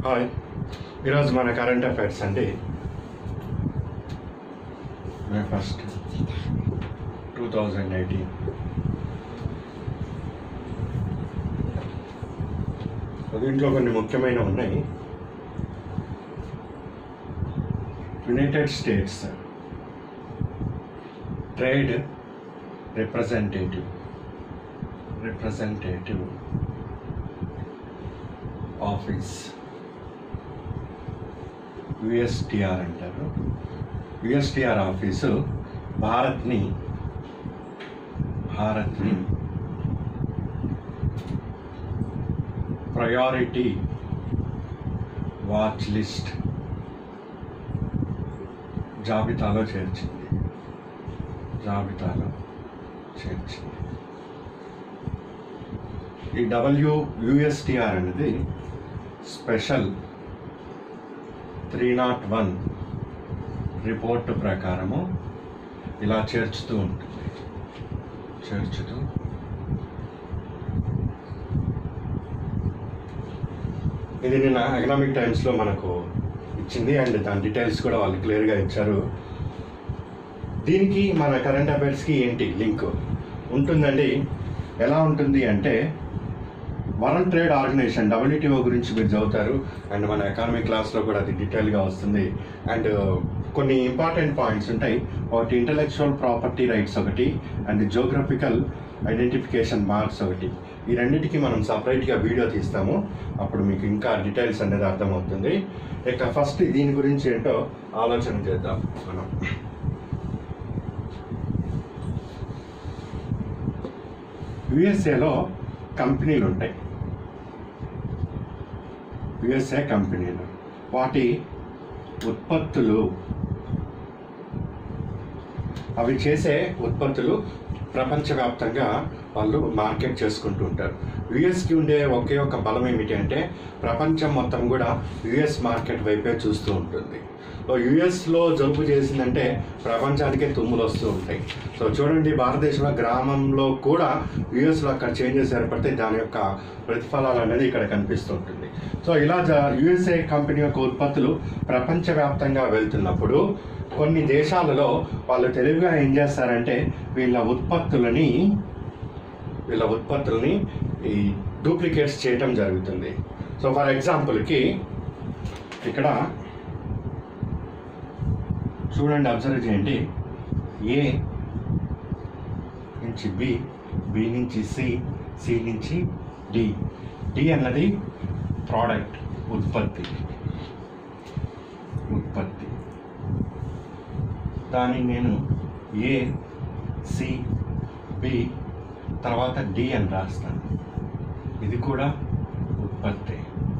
Hi, ఈరోజు మన current affairs అండి. మే 1, 2018. దీంట్లో కొన్ని ముఖ్యమైనవి ఉన్నాయి. United States trade representative office, USTR అంటారు. USTR ఆఫీసు భారత్ని ప్రయారిటీ వాచ్ లిస్ట్ జాబితాలో చేర్చింది. ఈ USTR అనేది స్పెషల్ 301 రిపోర్టు ప్రకారము ఇలా చేర్చుతూ ఉంటుంది. ఇది నిన్న ఎకనామిక్ టైమ్స్లో మనకు ఇచ్చింది అండ్ దాని డీటెయిల్స్ కూడా వాళ్ళు క్లియర్గా ఇచ్చారు. దీనికి మన కరెంట్ అఫైర్స్కి ఏంటి లింక్ ఉంటుందండి? ఎలా ఉంటుంది అంటే, వరల్డ్ ట్రేడ్ ఆర్గనైజేషన్ WTO గురించి మీరు చదువుతారు అండ్ మన ఎకానమీ క్లాస్లో కూడా అది డీటెయిల్గా వస్తుంది. అండ్ కొన్ని ఇంపార్టెంట్ పాయింట్స్ ఉంటాయి. ఒకటి ఇంటలెక్చువల్ ప్రాపర్టీ రైట్స్ ఒకటి అండ్ జియోగ్రఫికల్ ఐడెంటిఫికేషన్ మార్క్స్ ఒకటి. ఈ రెండింటికి మనం సపరేట్గా వీడియో తీస్తాము, అప్పుడు మీకు ఇంకా డీటెయిల్స్ అనేది అర్థమవుతుంది. ఇక ఫస్ట్ దీని గురించి ఏంటో ఆలోచన చేద్దాం మనం. USA కంపెనీలు ఉంటాయి. USA కంపెనీలు, వాటి ఉత్పత్తులు, అవి చేసే ఉత్పత్తులు ప్రపంచవ్యాప్తంగా వాళ్ళు మార్కెట్ చేసుకుంటూ ఉంటారు. యుఎస్కి ఉండే ఒకే ఒక బలం ఏమిటి అంటే, ప్రపంచం మొత్తం కూడా US మార్కెట్ వైపే చూస్తూ ఉంటుంది. సో యుఎస్లో జలుబు చేసిందంటే ప్రపంచానికే తుమ్ములు వస్తూ ఉంటాయి. సో చూడండి, భారతదేశంలో గ్రామంలో కూడా యుఎస్లో అక్కడ చేంజెస్ ఏర్పడితే దాని యొక్క ప్రతిఫలాలు అనేది ఇక్కడ కనిపిస్తూ ఉంటుంది. సో ఇలా USA కంపెనీ యొక్క ఉత్పత్తులు ప్రపంచవ్యాప్తంగా వెళ్తున్నప్పుడు కొన్ని దేశాలలో వాళ్ళు తెలివిగా ఏం చేస్తారంటే, వీళ్ళ ఉత్పత్తులని ఈ డూప్లికేట్స్ చేయటం జరుగుతుంది. సో ఫర్ ఎగ్జాంపుల్కి ఇక్కడ చూడండి, అబ్జర్వ్ చేయండి. A నుంచి B, B నుంచి C, C నుంచి D అన్నది ప్రోడక్ట్, ఉత్పత్తి. దాన్ని నేను A, C, B తర్వాత D అని రాస్తాను. ఇది కూడా ఉత్పత్తి.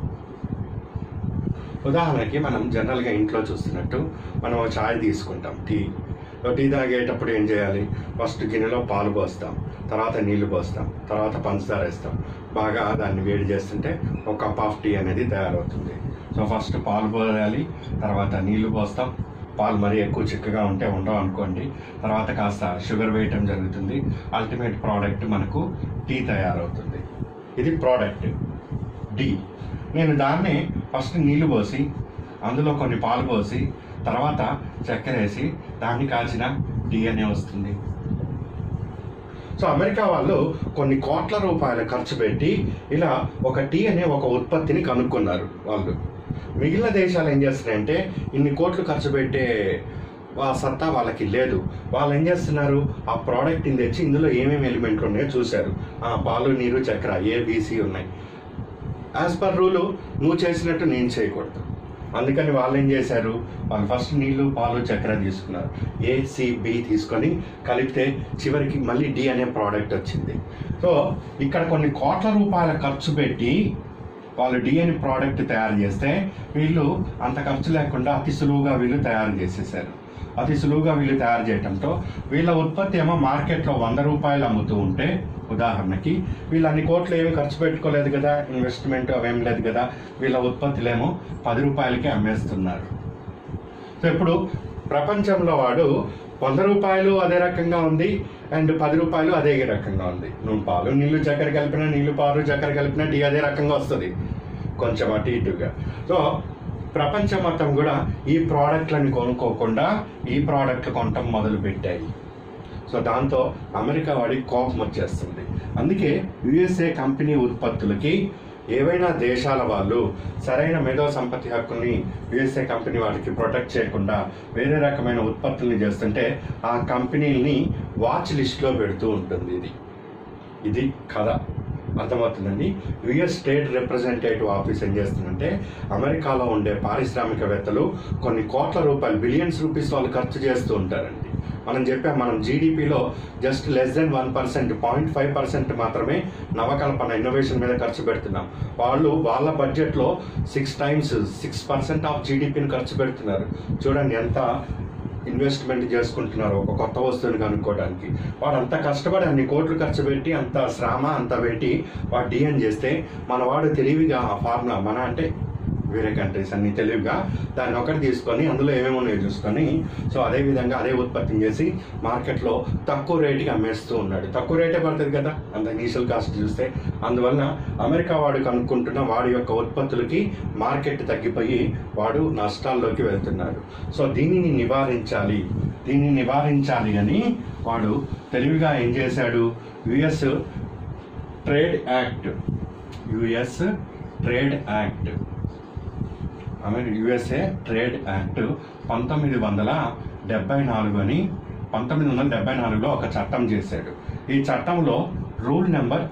ఉదాహరణకి మనం జనరల్గా ఇంట్లో చూస్తున్నట్టు మనం చాయ్ తీసుకుంటాం, టీ తాగేటప్పుడు ఏం చేయాలి? ఫస్ట్ గిన్నెలో పాలు పోస్తాం, తర్వాత నీళ్లు పోస్తాం, తర్వాత పంచదార వేస్తాం. బాగా దాన్ని వేడి చేస్తుంటే ఒక కప్ ఆఫ్ టీ అనేది తయారవుతుంది. సో ఫస్ట్ పాలు పోయాలి, తర్వాత నీళ్లు పోస్తాం. పాలు మరీ ఎక్కువ చిక్కగా ఉంటే ఉండవు అనుకోండి, తర్వాత కాస్త షుగర్ వేయటం జరుగుతుంది. అల్టిమేట్ ప్రోడక్ట్ మనకు టీ తయారవుతుంది. ఇది ప్రోడక్ట్ డి. నేను దాన్ని ఫస్ట్ నీళ్లు పోసి, అందులో కొన్ని పాలు పోసి, తర్వాత చక్కెర వేసి దాన్ని కాల్చిన టీ అనే వస్తుంది. సో అమెరికా వాళ్ళు కొన్ని కోట్ల రూపాయలు ఖర్చు పెట్టి ఇలా ఒక టీ అనే ఒక ఉత్పత్తిని కనుక్కున్నారు వాళ్ళు. మిగిలిన దేశాలు ఏం చేస్తున్నాయంటే, ఇన్ని కోట్లు ఖర్చు పెట్టే సత్తా వాళ్ళకి లేదు. వాళ్ళు ఏం చేస్తున్నారు, ఆ ప్రోడక్ట్ని తెచ్చి ఇందులో ఏమేమి ఎలిమెంట్లు ఉన్నాయో చూశారు. పాలు, నీరు, చక్కెర ABC ఉన్నాయి. యాజ్ పర్ రూలు నువ్వు చేసినట్టు నేను చేయకూడదు. అందుకని వాళ్ళు ఏం చేశారు, వాళ్ళు ఫస్ట్ నీళ్లు, పాలు, చక్కెర తీసుకున్నారు. ACB తీసుకొని కలిపితే చివరికి మళ్ళీ D అనే ప్రోడక్ట్ వచ్చింది. సో ఇక్కడ కొన్ని కోట్ల రూపాయల ఖర్చు పెట్టి వాళ్ళు D అనే ప్రోడక్ట్ తయారు చేస్తే, వీళ్ళు అంత ఖర్చు లేకుండా అతి సులువుగా వీళ్ళు తయారు చేసేసారు. అతి సులువుగా వీళ్ళు తయారు చేయడంతో వీళ్ళ ఉత్పత్తి ఏమో మార్కెట్లో 100 రూపాయలు అమ్ముతూ ఉంటే, ఉదాహరణకి వీళ్ళు అన్ని కోట్లు ఏమి ఖర్చు పెట్టుకోలేదు కదా, ఇన్వెస్ట్మెంట్ అవేం లేదు కదా, వీళ్ళ ఉత్పత్తులేమో 10 రూపాయలకి అమ్మేస్తున్నారు. సో ఇప్పుడు ప్రపంచంలో వాడు 100 రూపాయలు అదే రకంగా ఉంది అండ్ 10 రూపాయలు అదే రకంగా ఉంది. నువ్వు పాలు, నీళ్లు, చక్కెర కలిపిన, నీళ్లు, పాలు, చక్కెర కలిపిన టీ అదే రకంగా వస్తుంది. కొంచెం అటు ఇటుగా. సో ప్రపంచం మొత్తం కూడా ఈ ప్రోడక్ట్లను కొనుక్కోకుండా ఈ ప్రోడక్ట్లు కొనటం మొదలుపెట్టాయి. సో దాంతో అమెరికా వాడికి కోపం వచ్చేస్తుంది. అందుకే యుఎస్ఏ కంపెనీ ఉత్పత్తులకి ఏవైనా దేశాల వాళ్ళు సరైన మేధో సంపత్తి హక్కుల్ని యుఎస్ఏ కంపెనీ వాటికి ప్రొటెక్ట్ చేయకుండా వేరే రకమైన ఉత్పత్తుల్ని చేస్తుంటే ఆ కంపెనీలని వాచ్ లిస్ట్లో పెడుతూ ఉంటుంది. ఇది కథ అర్థమవుతుందండి. యుఎస్ స్టేట్ రిప్రజెంటేటివ్ ఆఫీస్ ఏం చేస్తుందంటే అమెరికాలో ఉండే పారిశ్రామికవేత్తలు కొన్ని కోట్ల రూపాయలు, బిలియన్స్ రూపీస్ వాళ్ళు ఖర్చు చేస్తూ ఉంటారండి. మనం జీడిపిలో జస్ట్ లెస్ దెన్ 1%, 0.5% మాత్రమే నవకల్పన, ఇన్నోవేషన్ మీద ఖర్చు పెడుతున్నాం. వాళ్ళు వాళ్ళ బడ్జెట్లో 6% ఆఫ్ జీడిపిని ఖర్చు పెడుతున్నారు. చూడండి ఎంత ఇన్వెస్ట్మెంట్ చేసుకుంటున్నారు ఒక కొత్త వస్తువుని కనుక్కోవడానికి. వాడు అంత కష్టపడి అన్ని కోట్లు ఖర్చు పెట్టి అంత శ్రమ అంత పెట్టి వాడు డిఎన్ చేస్తే మనవాడు తెలివిగా ఆ ఫార్ములా, మన అంటే వేరే కంట్రీస్ అన్ని తెలివిగా దాన్ని ఒకటి తీసుకొని అందులో ఏమేమి ఉన్నాయో చూసుకొని సో అదేవిధంగా అదే ఉత్పత్తిని చేసి మార్కెట్లో తక్కువ రేటుకి అమ్మేస్తూ ఉన్నాడు. తక్కువ రేటే పడుతుంది కదా అంత ఇనీషియల్ కాస్ట్ చూస్తే. అందువల్ల అమెరికా వాడు కనుక్కుంటున్న వాడి యొక్క ఉత్పత్తులకి మార్కెట్ తగ్గిపోయి వాడు నష్టాల్లోకి వెళ్తున్నాడు. సో దీనిని నివారించాలి అని వాడు తెలివిగా ఏం చేశాడు, US trade act USA trade act 1974లో ఒక చట్టం చేశాడు. ఈ చట్టంలో రూల్ నెంబర్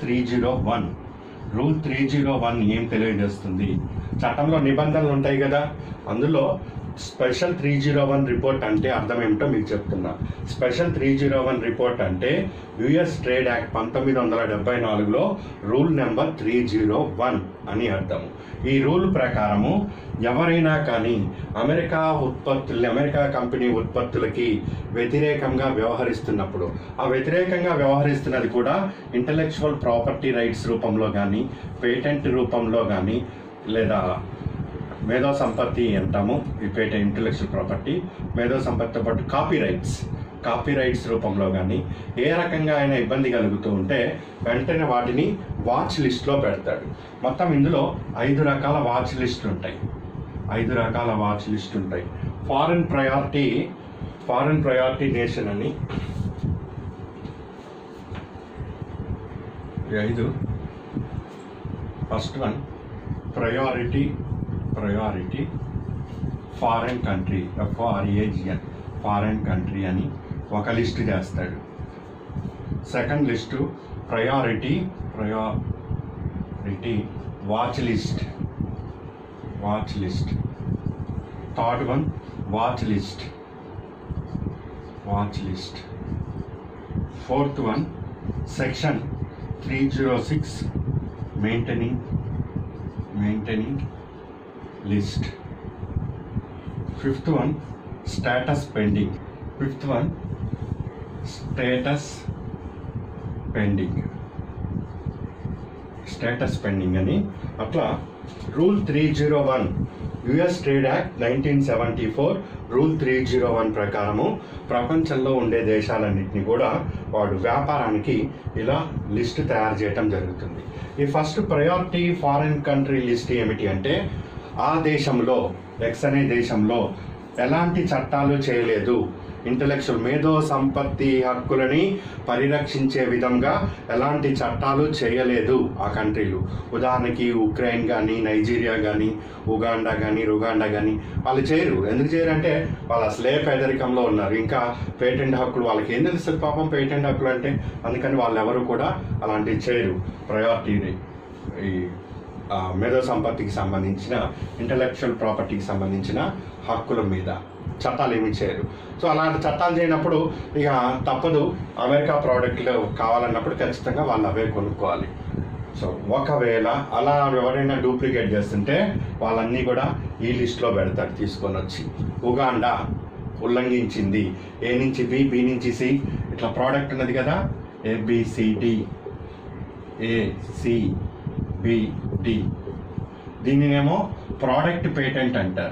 301 ఏం తెలియజేస్తుంది, చట్టంలో నిబంధనలు ఉంటాయి కదా, అందులో స్పెషల్ 301 రిపోర్ట్ అంటే అర్థం ఏమిటో మీకు చెప్తున్నా. స్పెషల్ 301 రిపోర్ట్ అంటే యుఎస్ ట్రేడ్ యాక్ట్ 1974లో రూల్ నెంబర్ 301 అని అర్థము. ఈ రూల్ ప్రకారము ఎవరైనా కానీ అమెరికా కంపెనీ ఉత్పత్తులకి వ్యతిరేకంగా వ్యవహరిస్తున్నప్పుడు, ఆ వ్యతిరేకంగా వ్యవహరిస్తున్నది కూడా ఇంటలెక్చువల్ ప్రాపర్టీ రైట్స్ రూపంలో కానీ, పేటెంట్ రూపంలో కానీ, లేదా మేధో సంపత్తి అంటాము ఈ పేటెంట్, ఇంటలెక్చువల్ ప్రాపర్టీ, మేధో సంపత్తితో పాటు కాపీ రైట్స్ రూపంలో కానీ ఏ రకంగా అయినా ఇబ్బంది కలుగుతూ ఉంటే వెంటనే వాటిని వాచ్ లిస్ట్లో పెడతాడు. మొత్తం ఇందులో 5 రకాల వాచ్ లిస్టులు ఉంటాయి. ఫారెన్ ప్రయారిటీ నేషన్ అని 5. First one priority foreign country, FORAGN foreign country అని ఒక లిస్ట్ చేస్తాడు. Second list priority watch list. Third one watch list. Fourth one section 306 maintaining list. Fifth one status pending అని అట్లా rule 301 US trade act 1974 rule 301 ప్రకారము ప్రపంచంలో ఉండే దేశాలన్నింటినీ కూడా వాడు వ్యాపారానికి ఇలా లిస్ట్ తయారు చేయటం జరుగుతుంది. ఈ first priority foreign country list ఏమిటి అంటే ఆ దేశంలో ఎక్స్ అనే దేశంలో ఎలాంటి చట్టాలు చేయలేదు, ఇంటలెక్చువల్ మేధో సంపత్తి హక్కులని పరిరక్షించే విధంగా ఎలాంటి చట్టాలు చేయలేదు ఆ కంట్రీలు. ఉదాహరణకి ఉక్రెయిన్ కానీ, నైజీరియా కానీ, ఉగాండా కానీ, రుగాండా కానీ వాళ్ళు చేయరు. ఎందుకు చేయరు అంటే వాళ్ళు అసలే పేదరికంలో ఉన్నారు. ఇంకా పేటెంట్ హక్కులు వాళ్ళకి ఏం తెలుస్తుంది పాపం పేటెంట్ హక్కులు అంటే, అందుకని వాళ్ళు ఎవరు కూడా అలాంటివి చేయరు. ప్రయారిటీ ఈ మేధో సంపత్తికి సంబంధించిన, ఇంటలెక్చువల్ ప్రాపర్టీకి సంబంధించిన హక్కుల మీద చట్టాలు ఏమి చేయరు. సో అలాంటి చట్టాలు చేయనప్పుడు ఇక తప్పదు, అమెరికా ప్రోడక్ట్లు కావాలన్నప్పుడు ఖచ్చితంగా వాళ్ళు అవే కొనుక్కోవాలి. సో ఒకవేళ అలా ఎవరైనా డూప్లికేట్ చేస్తుంటే వాళ్ళన్నీ కూడా ఈ లిస్ట్లో పెడతారు తీసుకొని వచ్చి. ఉగాండా ఉల్లంఘించింది, ఏ నుంచి బి, బి నుంచి సి ఇట్లా ప్రోడక్ట్ ఉన్నది కదా, ABCD ACBD, దీనినేమో ప్రోడక్ట్ పేటెంట్ అంటారు.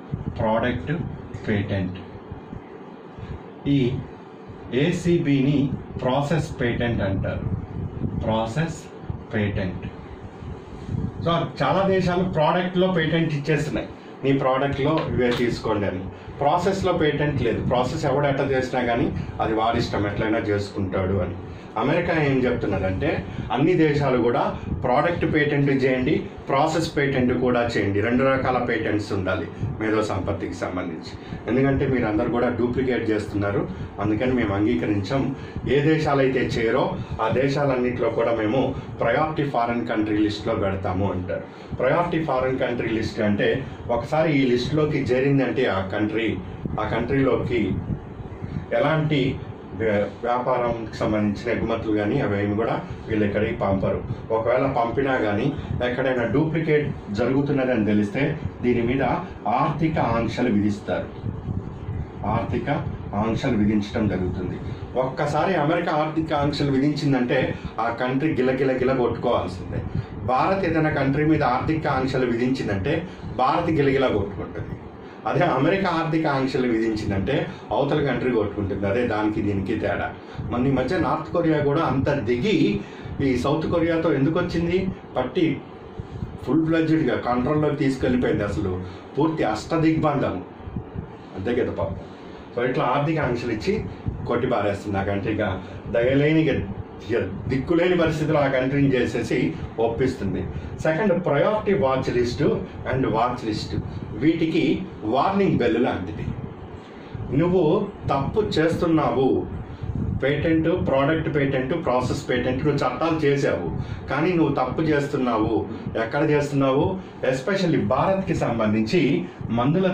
ఈ ACBని ప్రాసెస్ పేటెంట్ అంటారు. సో చాలా దేశాలు ప్రోడక్ట్లో పేటెంట్ ఇచ్చేస్తున్నాయి, నీ ప్రోడక్ట్లో ఇవే తీసుకోండి అని. ప్రాసెస్లో పేటెంట్ లేదు, ప్రాసెస్ ఎవడు ఎట్లా చేసినా కానీ అది వాడి ఇష్టం, ఎట్లయినా చేసుకుంటాడు అని. అమెరికా ఏం చెప్తున్నదంటే అన్ని దేశాలు కూడా ప్రోడక్ట్ పేటెంట్ చేయండి, ప్రాసెస్ పేటెంట్ కూడా చేయండి, 2 రకాల పేటెంట్స్ ఉండాలి మేధో సంపత్తికి సంబంధించి. ఎందుకంటే మీరు అందరు కూడా డూప్లికేట్ చేస్తున్నారు, అందుకని మేము అంగీకరించాం. ఏ దేశాలైతే చేయరో ఆ దేశాలన్నింటిలో కూడా మేము ప్రయారిటీ ఫారెన్ కంట్రీ లిస్ట్లో పెడతాము అంటారు. ప్రయారిటీ ఫారెన్ కంట్రీ లిస్ట్ అంటే ఒకసారి ఈ లిస్టులోకి చేరిందంటే ఆ కంట్రీలోకి ఎలాంటి వ్యాపారంకి సంబంధించిన ఎగుమతులు కానీ అవేమి కూడా వీళ్ళు ఎక్కడికి పంపరు. ఒకవేళ పంపినా కానీ ఎక్కడైనా డూప్లికేట్ జరుగుతున్నదని తెలిస్తే దీని మీద ఆర్థిక ఆంక్షలు విధిస్తారు, ఆర్థిక ఆంక్షలు విధించడం జరుగుతుంది. ఒక్కసారి అమెరికా ఆర్థిక ఆంక్షలు విధించిందంటే ఆ కంట్రీ గిలగిల కొట్టుకోవాల్సిందే. భారత్ ఏదైనా కంట్రీ మీద ఆర్థిక ఆంక్షలు విధించిందంటే భారత్ గిలగిలా కొట్టుకుంటుంది. అదే అమెరికా ఆర్థిక ఆంక్షలు విధించిందంటే అవతల కంట్రీ కొట్టుకుంటుంది. అదే దానికి దీనికి తేడా. మన ఈ మధ్య నార్త్ కొరియా కూడా అంత దిగి ఈ సౌత్ కొరియాతో ఎందుకు వచ్చింది, పట్టి ఫుల్ ఫ్లెడ్జ్డ్గా కంట్రోల్లోకి తీసుకెళ్ళిపోయింది. అసలు పూర్తి అష్టదిగ్బంధం, అంతే కదా పాపం. సో ఇట్లా ఆర్థిక ఆంక్షలు ఇచ్చి కొట్టి పారేస్తుంది ఆ కంట్రీగా. దయలేని దిక్కులేని పరిస్థితులు ఆ కంట్రీని చేసేసి ఒప్పిస్తుంది. Second, priority watch list and watch list, వీటికి వార్నింగ్ బెల్ లాంటిది. నువ్వు తప్పు చేస్తున్నావు, patent, product patent, process patent, నువ్వు చట్టాలు చేసావు కానీ నువ్వు తప్పు చేస్తున్నావు. ఎక్కడ చేస్తున్నావు? ఎస్పెషల్లీ భారత్కి సంబంధించి మందుల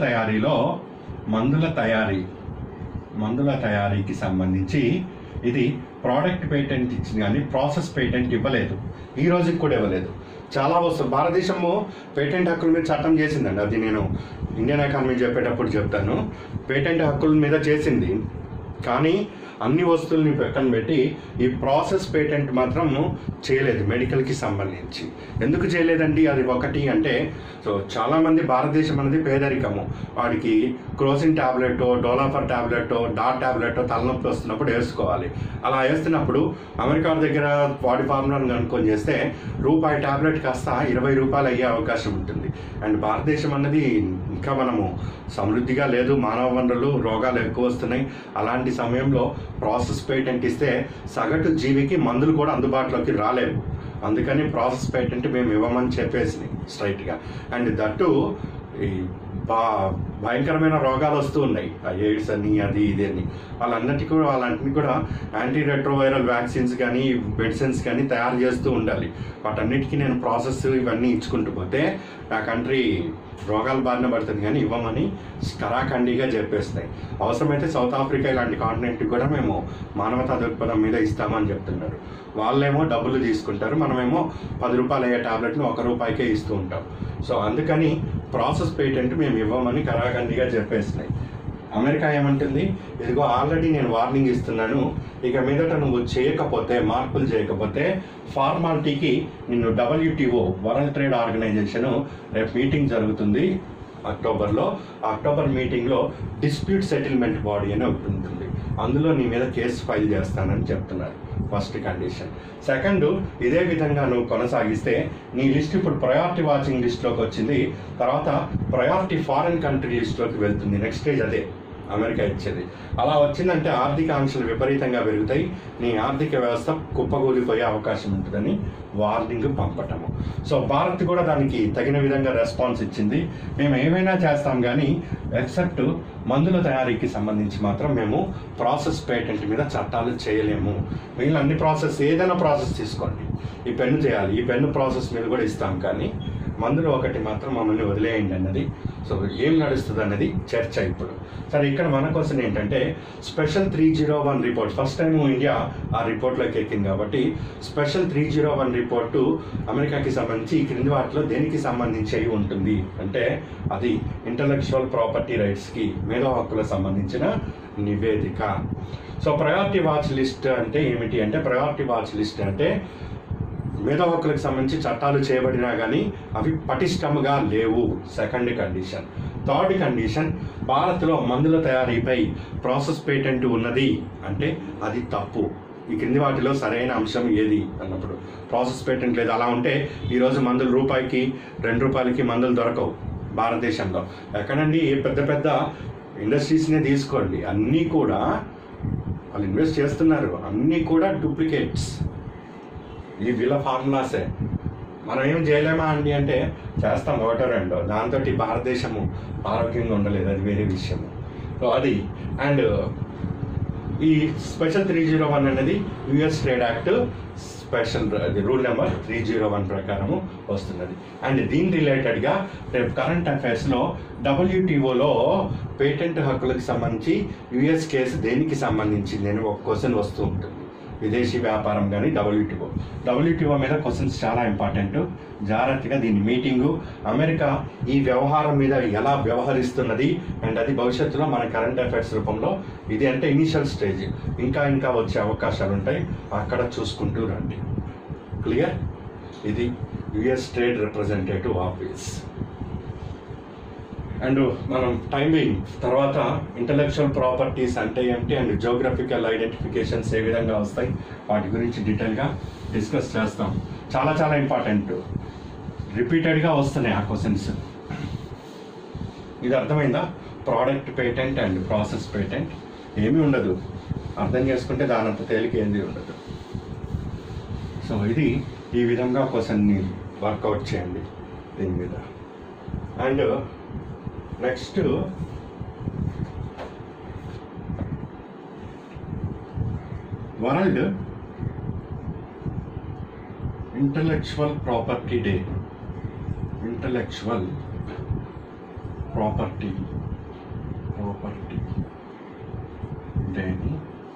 తయారీకి సంబంధించి ఇది ప్రోడక్ట్ పేటెంట్ ఇచ్చింది కానీ ప్రాసెస్ పేటెంట్ ఇవ్వలేదు, ఈ రోజుకి కూడా ఇవ్వలేదు. చాలా వస్తుంది. భారతదేశము పేటెంట్ హక్కుల మీద చట్టం చేసిందండి, అది నేను ఇండియన్ ఎకానమీ చెప్పేటప్పుడు చెప్తాను. పేటెంట్ హక్కుల మీద చేసింది కానీ అన్ని వస్తువుల్ని పక్కన పెట్టి ఈ ప్రాసెస్ పేటెంట్ మాత్రం చేయలేదు మెడికల్కి సంబంధించి. ఎందుకు చేయలేదండి? అది ఒకటి అంటే, సో చాలామంది భారతదేశం అనేది పేదరికము, వాడికి క్రోసిన్ ట్యాబ్లెట్, డోలాఫర్ ట్యాబ్లెట్, డాట్ ట్యాబ్లెట్ తలనొప్పి వస్తున్నప్పుడు వేసుకోవాలి. అలా వేస్తున్నప్పుడు అమెరికా దగ్గర బాడీ ఫార్ములాను కనుక్కొని చేస్తే రూపాయి ట్యాబ్లెట్ కాస్త 20 రూపాయలు అయ్యే అవకాశం ఉంటుంది. అండ్ భారతదేశం అన్నది ఇంకా మనము సమృద్ధిగా లేదు, మానవ వనరులు, రోగాలు ఎక్కువ వస్తున్నాయి. అలాంటి సమయంలో ప్రాసెస్ పేటెంట్ ఇస్తే సగటు జీవికి మందులు కూడా అందుబాటులోకి రాలేవు. అందుకని ప్రాసెస్ పేటెంట్ మేము ఇవ్వమని చెప్పేసి స్ట్రైట్గా. అండ్ దట్టు ఈ భయంకరమైన రోగాలు వస్తూ ఉన్నాయి, ఎయిడ్స్ అని అది ఇది అని, వాళ్ళంటిని కూడా యాంటీ రెట్రోవైరల్ వ్యాక్సిన్స్ కానీ మెడిసిన్స్ కానీ తయారు చేస్తూ ఉండాలి. వాటన్నిటికీ నేను ప్రాసెస్ ఇవన్నీ ఇచ్చుకుంటూ పోతే నా కంట్రీ రోగాల బారిన పడుతుంది కానీ ఇవ్వమని కరాఖండిగా చెప్పేస్తాయి. అవసరమైతే సౌత్ ఆఫ్రికా ఇలాంటి కాంటినెంట్కి కూడా మేము మానవతా దృక్పథం మీద ఇస్తామని చెప్తున్నారు. వాళ్ళేమో డబ్బులు తీసుకుంటారు, మనమేమో 10 రూపాయలు అయ్యే టాబ్లెట్ను 1 రూపాయికే ఇస్తూ ఉంటాం. సో అందుకని ప్రాసెస్ పేటెంట్ మేము ఇవ్వమని కరాఖండిగా చెప్పేస్తున్నాయి. అమెరికా ఏమంటుంది, ఇదిగో ఆల్రెడీ నేను వార్నింగ్ ఇస్తున్నాను, ఇక మీదట నువ్వు మార్పులు చేయకపోతే ఫార్మాలిటీకి నిన్ను WTO వరల్డ్ ట్రేడ్ ఆర్గనైజేషన్ రేపు మీటింగ్ జరుగుతుంది అక్టోబర్లో. అక్టోబర్ మీటింగ్లో డిస్ప్యూట్ సెటిల్మెంట్ బాడీ అని ఒకటి ఉంటుంది, అందులో నీ మీద కేసు ఫైల్ చేస్తానని చెప్తున్నారు. First condition. సెకండ్, ఇదే విధంగా నువ్వు కొనసాగిస్తే నీ లిస్ట్ ఇప్పుడు ప్రయారిటీ వాచింగ్ లిస్ట్లోకి వచ్చింది, తర్వాత ప్రయారిటీ ఫారెన్ కంట్రీ లిస్ట్లోకి వెళ్తుంది. నెక్స్ట్ స్టేజ్ అదే అమెరికా ఇచ్చేది. అలా వచ్చిందంటే ఆర్థిక ఆంక్షలు విపరీతంగా పెరుగుతాయి, నీ ఆర్థిక వ్యవస్థ కుప్పగూలిపోయే అవకాశం ఉంటుందని వార్నింగ్ పంపటము. సో భారత్ కూడా దానికి తగిన విధంగా రెస్పాన్స్ ఇచ్చింది. మేము ఏమైనా చేస్తాం కానీ ఎక్సెప్ట్ మందుల తయారీకి సంబంధించి మాత్రం మేము ప్రాసెస్ పేటెంట్ మీద చట్టాలు చేయలేము. మిగిలిన అన్ని ప్రాసెస్, ఏదైనా ప్రాసెస్ తీసుకోండి, ఈ పెన్ను చేయాలి, ఈ పెన్ను ప్రాసెస్ మీద కూడా ఇస్తాం కానీ మందులు ఒకటి మాత్రం మమ్మల్ని వదిలేయండి అన్నది. సో ఏం నడుస్తుంది అన్నది చర్చ ఇప్పుడు. సరే, ఇక్కడ మన కోసం ఏంటంటే special 301 report first time India ఆ రిపోర్ట్లోకి ఎక్కింది కాబట్టి స్పెషల్ 301 రిపోర్టు అమెరికాకి సంబంధించి ఈ క్రింది వాటిలో దేనికి సంబంధించి అయి ఉంటుంది అంటే అది ఇంటలెక్చువల్ ప్రాపర్టీ రైట్స్కి, మేధో హక్కులకు సంబంధించిన నివేదిక. సో ప్రయారిటీ వాచ్ లిస్ట్ అంటే ఏమిటి అంటే, ప్రయారిటీ వాచ్ లిస్ట్ అంటే మేధో హక్కులకు సంబంధించి చట్టాలు చేయబడినా కానీ అవి పటిష్టముగా లేవు, సెకండ్ కండిషన్. థర్డ్ కండిషన్, భారత్లో మందుల తయారీపై ప్రాసెస్ పేటెంట్ ఉన్నది అంటే అది తప్పు. ఈ క్రింది వాటిలో సరైన అంశం ఏది అన్నప్పుడు ప్రాసెస్ పేటెంట్ లేదు. అలా ఉంటే ఈరోజు మందులు రూపాయికి ₹2 మందులు దొరకవు భారతదేశంలో. ఎక్కడండి పెద్ద పెద్ద ఇండస్ట్రీస్నే తీసుకోండి, అన్నీ కూడా వాళ్ళు ఇన్వెస్ట్ చేస్తున్నారు, అన్నీ కూడా డూప్లికేట్స్. ఈ వీళ్ళ ఫార్ములాసే. మనం ఏం చేయలేమా అండి అంటే చేస్తాం, ఒకటో రెండో. దాంతో భారతదేశము ఆరోగ్యంగా ఉండలేదు, అది వేరే విషయము. సో అది. అండ్ ఈ స్పెషల్ 301 అనేది US trade act special rule number 301 ప్రకారము వస్తున్నది. అండ్ దీని రిలేటెడ్గా రేపు కరెంట్ అఫైర్స్లో WTOలో పేటెంట్ హక్కులకు సంబంధించి యుఎస్ కేసు దేనికి సంబంధించింది అని ఒక క్వశ్చన్ వస్తూ ఉంటుంది. విదేశీ వ్యాపారం కానీ WTO మీద క్వశ్చన్స్ చాలా ఇంపార్టెంట్. జాగ్రత్తగా దీని మీటింగు, అమెరికా ఈ వ్యవహారం మీద ఎలా వ్యవహరిస్తున్నది అండ్ అది భవిష్యత్తులో మన కరెంట్ అఫైర్స్ రూపంలో, ఇది అంటే ఇనిషియల్ స్టేజ్, ఇంకా వచ్చే అవకాశాలు ఉంటాయి, అక్కడ చూసుకుంటూ రండి. క్లియర్? ఇది US trade representative office. And మనం టైమింగ్ తర్వాత ఇంటలెక్చువల్ ప్రాపర్టీస్ అంటే ఏంటి అండ్ జియోగ్రఫికల్ ఐడెంటిఫికేషన్స్ ఏ విధంగా వస్తాయి వాటి గురించి డీటెయిల్గా డిస్కస్ చేస్తాం. చాలా ఇంపార్టెంట్, రిపీటెడ్గా వస్తున్నాయి ఆ క్వశ్చన్స్. ఇది అర్థమైందా? Product patent and process patent ఏమీ ఉండదు, అర్థం చేసుకుంటే దానంత తేలిక ఏంది ఉండదు. సో ఇది ఈ విధంగా క్వశ్చన్ని వర్కౌట్ చేయండి దీని మీద. And next world intellectual property day. Intellectual property డేని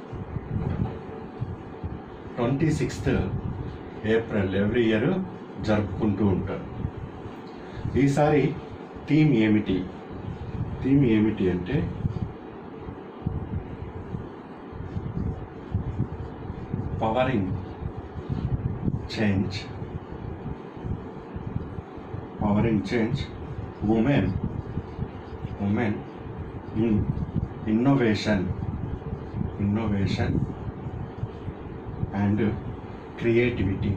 26th ఏప్రిల్ ఎవ్రీ ఇయర్ జరుపుకుంటూ ఉంటారు. ఈసారి థీమ్ ఏమిటి అంటే powering change women in innovation and creativity.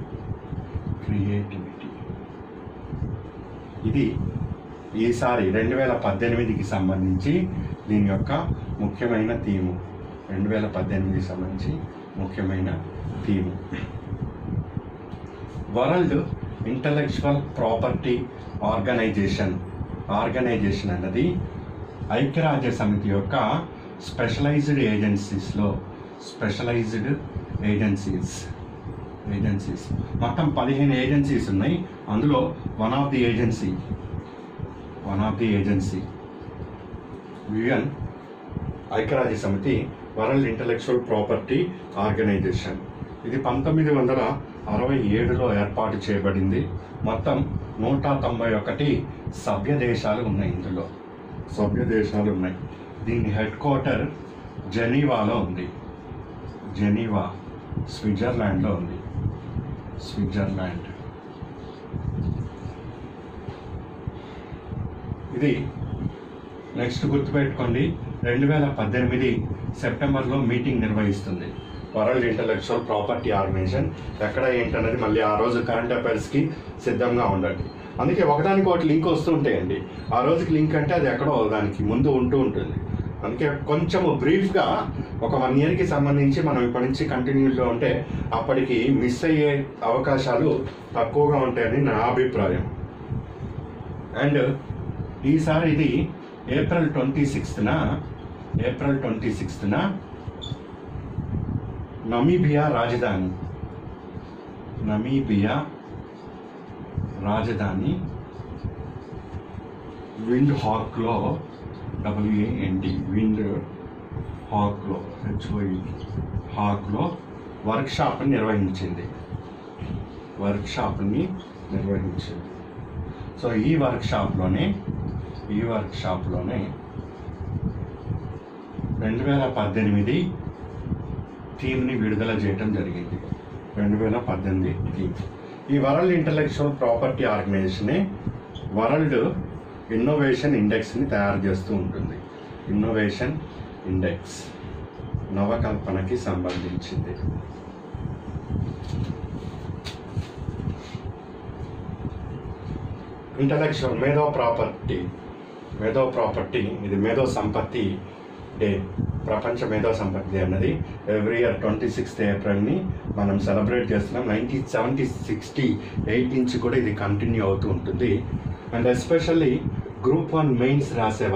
ఇది ఈసారి 2018కి సంబంధించి దీని యొక్క ముఖ్యమైన థీము. 2018కి సంబంధించి ముఖ్యమైన theme world intellectual property organisation అన్నది ఐక్యరాజ్య సమితి యొక్క స్పెషలైజ్డ్ ఏజెన్సీస్ మొత్తం 15 ఏజెన్సీస్ ఉన్నాయి. అందులో one of the agency UN ఐక్యరాజ్య సమితి వరల్డ్ ఇంటలెక్చువల్ ప్రాపర్టీ ఆర్గనైజేషన్. ఇది 1967లో ఏర్పాటు చేయబడింది. మొత్తం 191 సభ్య దేశాలు ఉన్నాయి. ఇందులో సభ్య దేశాలు ఉన్నాయి. దీని హెడ్ క్వార్టర్ జెనీవాలో ఉంది. జెనీవా స్విట్జర్లాండ్లో ఉంది. ఇది నెక్స్ట్ గుర్తుపెట్టుకోండి, 2018 సెప్టెంబర్లో మీటింగ్ నిర్వహిస్తుంది వరల్డ్ ఇంటలెక్చువల్ ప్రాపర్టీ ఆర్గనైజేషన్. ఎక్కడ ఏంటన్నది మళ్ళీ ఆ రోజు కరెంట్ అఫైర్స్కి సిద్ధంగా ఉండండి. అందుకే ఒకదానికి ఒకటి లింక్ వస్తూ ఉంటాయండి. ఆ రోజుకి లింక్ అంటే అది ఎక్కడో దానికి ముందు ఉంటూ ఉంటుంది. అందుకే కొంచెము బ్రీఫ్గా ఒక 1 ఇయర్కి సంబంధించి మనం ఇప్పటి నుంచి కంటిన్యూగా ఉంటే అప్పటికి మిస్ అయ్యే అవకాశాలు తక్కువగా ఉంటాయని నా అభిప్రాయం. అండ్ ఈసారి ఇది ఏప్రిల్ 26న నమీబియా రాజధాని విండ్ హాక్లో విండ్ హాక్లో వర్క్షాప్ని నిర్వహించింది. సో ఈ వర్క్షాప్లోనే 2018 థీమ్ని విడుదల చేయడం జరిగింది. 2018 థీమ్. ఈ వరల్డ్ ఇంటలెక్చువల్ ప్రాపర్టీ ఆర్గనైజేషనే వరల్డ్ ఇన్నోవేషన్ ఇండెక్స్ని తయారు చేస్తూ ఉంటుంది. ఇన్నోవేషన్ నవకల్పనకి సంబంధించింది. ఇంటలెక్చువల్ మేధో ప్రాపర్టీ ఇది మేధో సంపత్తి డే, ప్రపంచ మేధో సంపత్తి డే అన్నది ఎవ్రీ ఇయర్ 26th ఏప్రిల్ని మనం సెలబ్రేట్ చేస్తున్నాం. 1968 నుంచి కూడా ఇది కంటిన్యూ అవుతూ ఉంటుంది. అండ్ ఎస్పెషల్లీ గ్రూప్ 1 మెయిన్స్ రాసే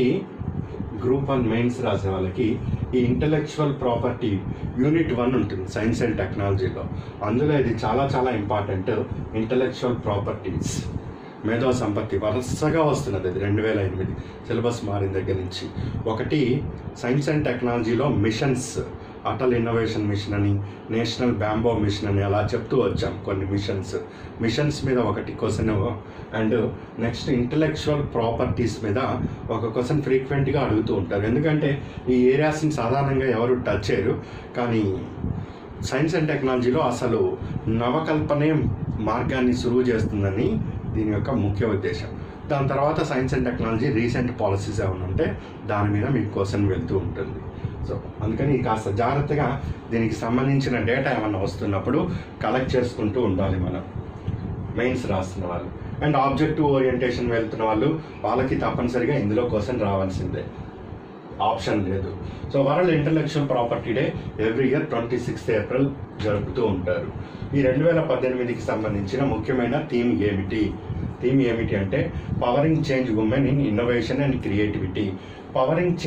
వాళ్ళకి ఈ ఇంటలెక్చువల్ ప్రాపర్టీ యూనిట్ 1 ఉంటుంది సైన్స్ అండ్ టెక్నాలజీలో. అందులో ఇది చాలా చాలా ఇంపార్టెంట్. ఇంటలెక్చువల్ ప్రాపర్టీస్ మేధో సంపత్తి వరుసగా వస్తున్నది. అది 2008 సిలబస్ మారిన దగ్గర నుంచి. ఒకటి సైన్స్ అండ్ టెక్నాలజీలో మిషన్స్, అటల్ ఇన్నోవేషన్ మిషన్ అని, నేషనల్ బ్యాంబో మిషన్ అని అలా చెప్తూ వచ్చాం. కొన్ని మిషన్స్ మీద ఒకటి question. And next intellectual properties మీద ఒక క్వశ్చన్ ఫ్రీక్వెంట్గా అడుగుతూ ఉంటారు. ఎందుకంటే ఈ ఏరియాస్ని సాధారణంగా ఎవరు టచ్ చేయరు. కానీ సైన్స్ అండ్ టెక్నాలజీలో అసలు నవకల్పనే మార్గాన్ని సులువు చేస్తుందని దీని యొక్క ముఖ్య ఉద్దేశం. దాని తర్వాత science and technology recent policies ఏమైనా ఉంటే దాని మీద మీకు క్వశ్చన్ వెళ్తూ ఉంటుంది. సో అందుకని కాస్త జాగ్రత్తగా దీనికి సంబంధించిన డేటా ఏమన్నా వస్తున్నప్పుడు కలెక్ట్ చేసుకుంటూ ఉండాలి మనం, మెయిన్స్ రాస్తున్న వాళ్ళు. అండ్ ఆబ్జెక్టివ్ ఓరియంటేషన్ వెళ్తున్న వాళ్ళకి తప్పనిసరిగా ఇందులో క్వశ్చన్ రావాల్సిందే, ఆప్షన్ లేదు. So world intellectual property day every year 26th April జరుపుతూ ఉంటారు. ఈ 2018కి సంబంధించిన ముఖ్యమైన థీమ్ ఏమిటి అంటే powering change women in innovation and creativity. Powering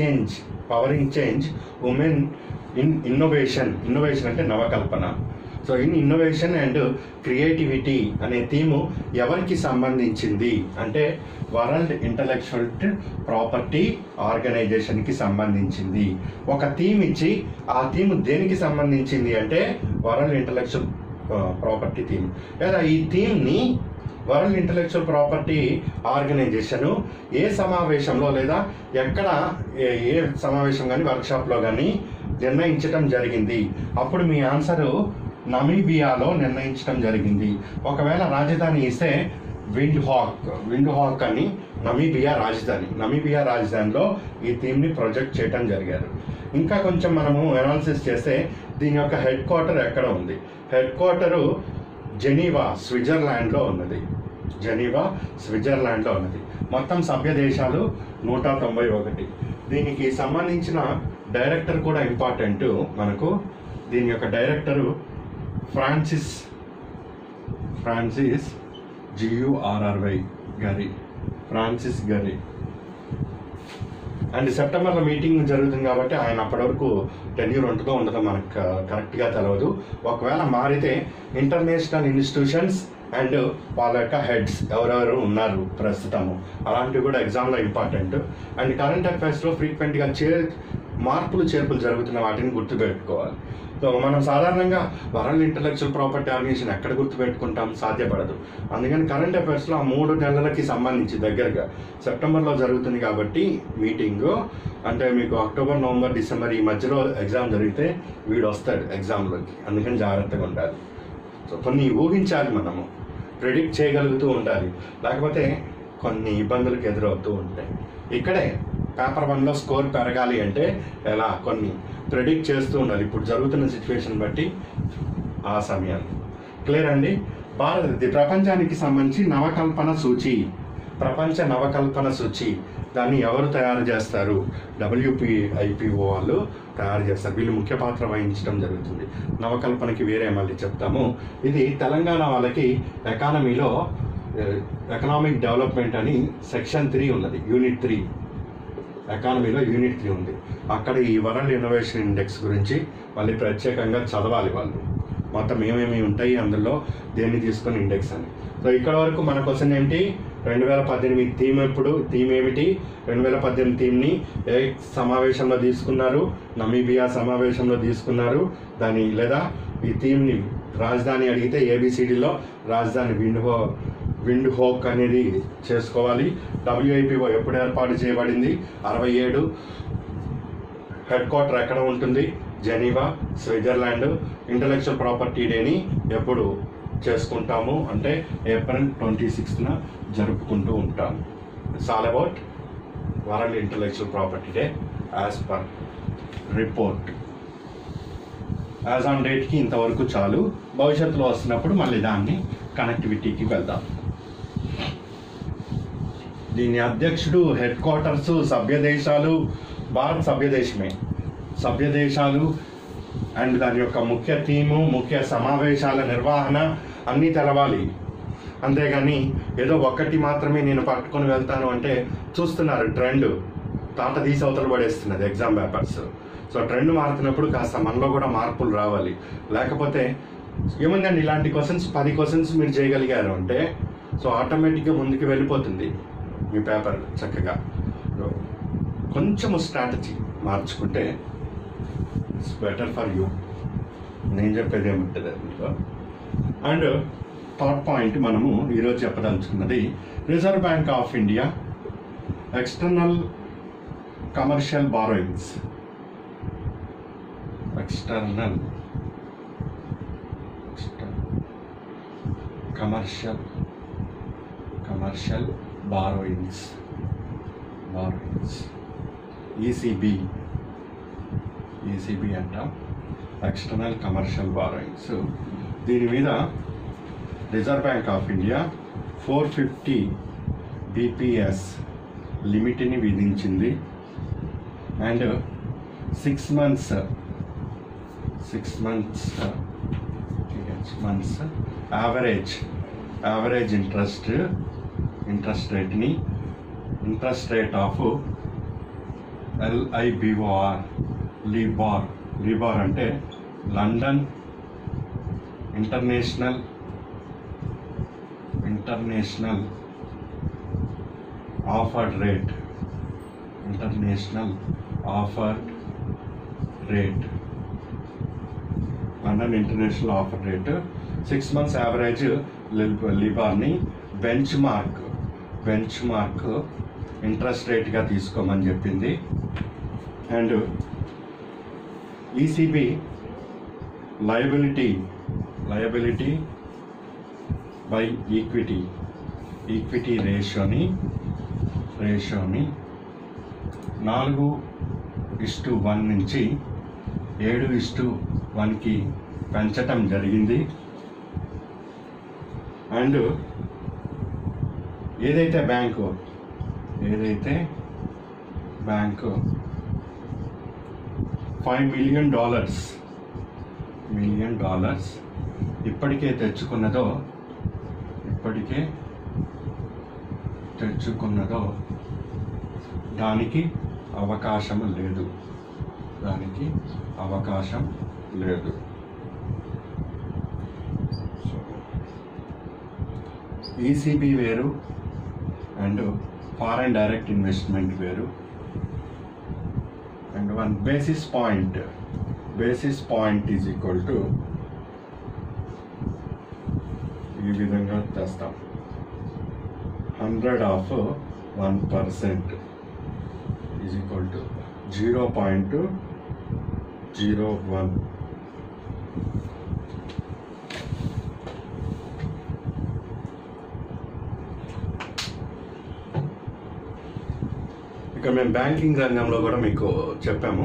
change women in innovation అంటే నవకల్పన. So in innovation and creativity అనే థీము ఎవరికి సంబంధించింది అంటే వరల్డ్ ఇంటలెక్చువల్ ప్రాపర్టీ ఆర్గనైజేషన్కి సంబంధించింది. ఒక థీమ్ ఇచ్చి ఆ థీమ్ దేనికి సంబంధించింది అంటే వరల్డ్ ఇంటలెక్చువల్ ప్రాపర్టీ థీమ్. లేదా ఈ థీమ్ని వరల్డ్ ఇంటలెక్చువల్ ప్రాపర్టీ ఆర్గనైజేషను ఏ సమావేశంలో లేదా ఎక్కడ ఏ సమావేశం కానీ వర్క్షాప్లో కానీ నిర్ణయించడం జరిగింది. అప్పుడు మీ ఆన్సరు నమీబియాలో నిర్ణయించడం జరిగింది. ఒకవేళ రాజధాని ఇస్తే విండ్ హాక్ అని నమీబియా రాజధానిలో ఈ థీమ్ని ప్రొజెక్ట్ చేయడం జరిగారు. ఇంకా కొంచెం మనము అనాలిసిస్ చేస్తే దీని యొక్క హెడ్ క్వార్టర్ ఎక్కడ ఉంది? హెడ్ క్వార్టరు జెనీవా స్విట్జర్లాండ్లో ఉన్నది. మొత్తం సభ్య దేశాలు 191. దీనికి సంబంధించిన డైరెక్టర్ కూడా ఇంపార్టెంట్ మనకు. దీని యొక్క డైరెక్టరు ఫ్రాన్సిస్ గర్రీ. అండ్ సెప్టెంబర్లో మీటింగ్ జరుగుతుంది కాబట్టి ఆయన అప్పటి వరకు టెన్యూర్ ఉంటుందో ఉండదో మనకు కరెక్ట్గా తెలియదు. ఒకవేళ మారితే ఇంటర్నేషనల్ ఇన్స్టిట్యూషన్స్ అండ్ వాళ్ళ యొక్క హెడ్స్ ఎవరెవరు ఉన్నారు ప్రస్తుతము అలాంటివి కూడా ఎగ్జామ్లో ఇంపార్టెంట్. అండ్ కరెంట్ అఫైర్స్లో ఫ్రీక్వెంట్గా మార్పులు చేర్పులు జరుగుతున్న వాటిని గుర్తుపెట్టుకోవాలి. సో మనం సాధారణంగా వరల్డ్ ఇంటలెక్చువల్ ప్రాపర్టీ ఆర్గనైజేషన్ ఎక్కడ గుర్తుపెట్టుకుంటాం? సాధ్యపడదు. అందుకని కరెంట్ అఫైర్స్లో ఆ 3 నెలలకి సంబంధించి దగ్గరగా సెప్టెంబర్లో జరుగుతుంది కాబట్టి మీటింగు, అంటే మీకు అక్టోబర్, నవంబర్, డిసెంబర్ ఈ మధ్యలో ఎగ్జామ్ జరిగితే వీడు వస్తాడు ఎగ్జామ్లోకి. అందుకని జాగ్రత్తగా ఉండాలి. సో కొన్ని ఊహించాలి, మనము ప్రెడిక్ట్ చేయగలుగుతూ ఉండాలి, లేకపోతే కొన్ని ఇబ్బందులకు ఎదురవుతూ ఉంటాయి. ఇక్కడే పేపర్ 1లో స్కోర్ పెరగాలి అంటే ఎలా కొన్ని ప్రెడిక్ట్ చేస్తూ ఉండాలి ఇప్పుడు జరుగుతున్న సిచ్యువేషన్ బట్టి ఆ సమయాన్ని. క్లియర్ అండి? ప్రపంచానికి సంబంధించి ప్రపంచ నవకల్పన సూచి దాన్ని ఎవరు తయారు చేస్తారు? WPIPO వాళ్ళు తయారు చేస్తారు. వీళ్ళు ముఖ్య పాత్ర వహించడం జరుగుతుంది. నవకల్పనకి వేరే మళ్ళీ చెప్తాము. ఇది తెలంగాణ వాళ్ళకి ఎకానమీలో ఎకనామిక్ డెవలప్మెంట్ అని సెక్షన్ 3 ఉన్నది, యూనిట్ 3. ఎకానమీలో యూనిట్ 3 ఉంది. అక్కడ ఈ వరల్డ్ ఇన్నోవేషన్ ఇండెక్స్ గురించి మళ్ళీ ప్రత్యేకంగా చదవాలి వాళ్ళు. మొత్తం ఏమేమి ఉంటాయి అందులో, దేన్ని తీసుకొని ఇండెక్స్ అని. సో ఇక్కడ వరకు మన క్వశ్చన్ ఏంటి? 2018 థీమ్ ఏమిటి? 2018 థీమ్ని ఏ సమావేశంలో తీసుకున్నారు? నమీబియా సమావేశంలో తీసుకున్నారు. దాని లేదా ఈ థీమ్ని రాజధాని అడిగితే ABCDలో రాజధాని విండ్ హోక్ అనేది చేసుకోవాలి. WIPO ఎప్పుడు ఏర్పాటు చేయబడింది? 67. హెడ్ క్వార్టర్ ఎక్కడ ఉంటుంది? Geneva, Switzerland. ఇంటలెక్చువల్ ప్రాపర్టీ డేని ఎప్పుడు చేసుకుంటాము అంటే ఏప్రిల్ 26న జరుపుకుంటూ ఉంటాము. It's all about world intellectual property day as per report. As on డేట్కి ఇంతవరకు చాలు, భవిష్యత్తులో వస్తున్నప్పుడు మళ్ళీ దాన్ని కనెక్టివిటీకి వెళ్దాం. దీని అధ్యక్షుడు, హెడ్ క్వార్టర్స్, సభ్య దేశాలు, భారత్ సభ్య దేశాలు అండ్ దాని యొక్క ముఖ్య థీము, ముఖ్య సమావేశాల నిర్వహణ అన్నీ తెలవాలి. అంతేగాని ఏదో ఒక్కటి మాత్రమే నేను పట్టుకొని వెళ్తాను అంటే చూస్తున్నారు ట్రెండ్ తాట తీసి అవతలు పడేస్తున్నది ఎగ్జామ్ పేపర్స్. సో ట్రెండ్ మారుతున్నప్పుడు కాస్త మనలో కూడా మార్పులు రావాలి. లేకపోతే ఏముందండి, ఇలాంటి క్వశ్చన్స్ 10 క్వశ్చన్స్ మీరు చేయగలిగారు అంటే సో ఆటోమేటిక్గా ముందుకు వెళ్ళిపోతుంది మీ పేపర్ చక్కగా. కొంచెము స్ట్రాటజీ మార్చుకుంటే ఇట్స్ బెటర్ ఫర్ యూ. నేను చెప్పేది ఏముంటుంది అందులో. అండ్ థర్డ్ పాయింట్ మనము ఈరోజు చెప్పదలుచుకున్నది reserve bank of India external commercial borrowings. External commercial borrowings ECB అంట, ఎక్స్టర్నల్ కమర్షియల్ బారోయింగ్స్. దీని మీద reserve bank of India 450 BPS లిమిట్ని విధించింది. And 6 months average interest rate of LIBOR అంటే London international offered rate, London international offer rate 6 months average లిబార్ని benchmark interest రేట్గా తీసుకోమని చెప్పింది. And ECB liability by equity రేషియోని 4:1 నుంచి 7:1కి పెంచటం జరిగింది. అండ్ ఏదైతే బ్యాంకు $5 million ఇప్పటికే తెచ్చుకున్నదో దానికి అవకాశం లేదు. ఈసీబీ వేరు అండ్ ఫారెన్ డైరెక్ట్ ఇన్వెస్ట్మెంట్ వేరు. And 1 basis point is equal to ఈ విధంగా తెస్తాం 100% ఈజ్ ఈక్వల్ టు 0.01. ఇక మేము బ్యాంకింగ్ రంగంలో కూడా మీకు చెప్పాము.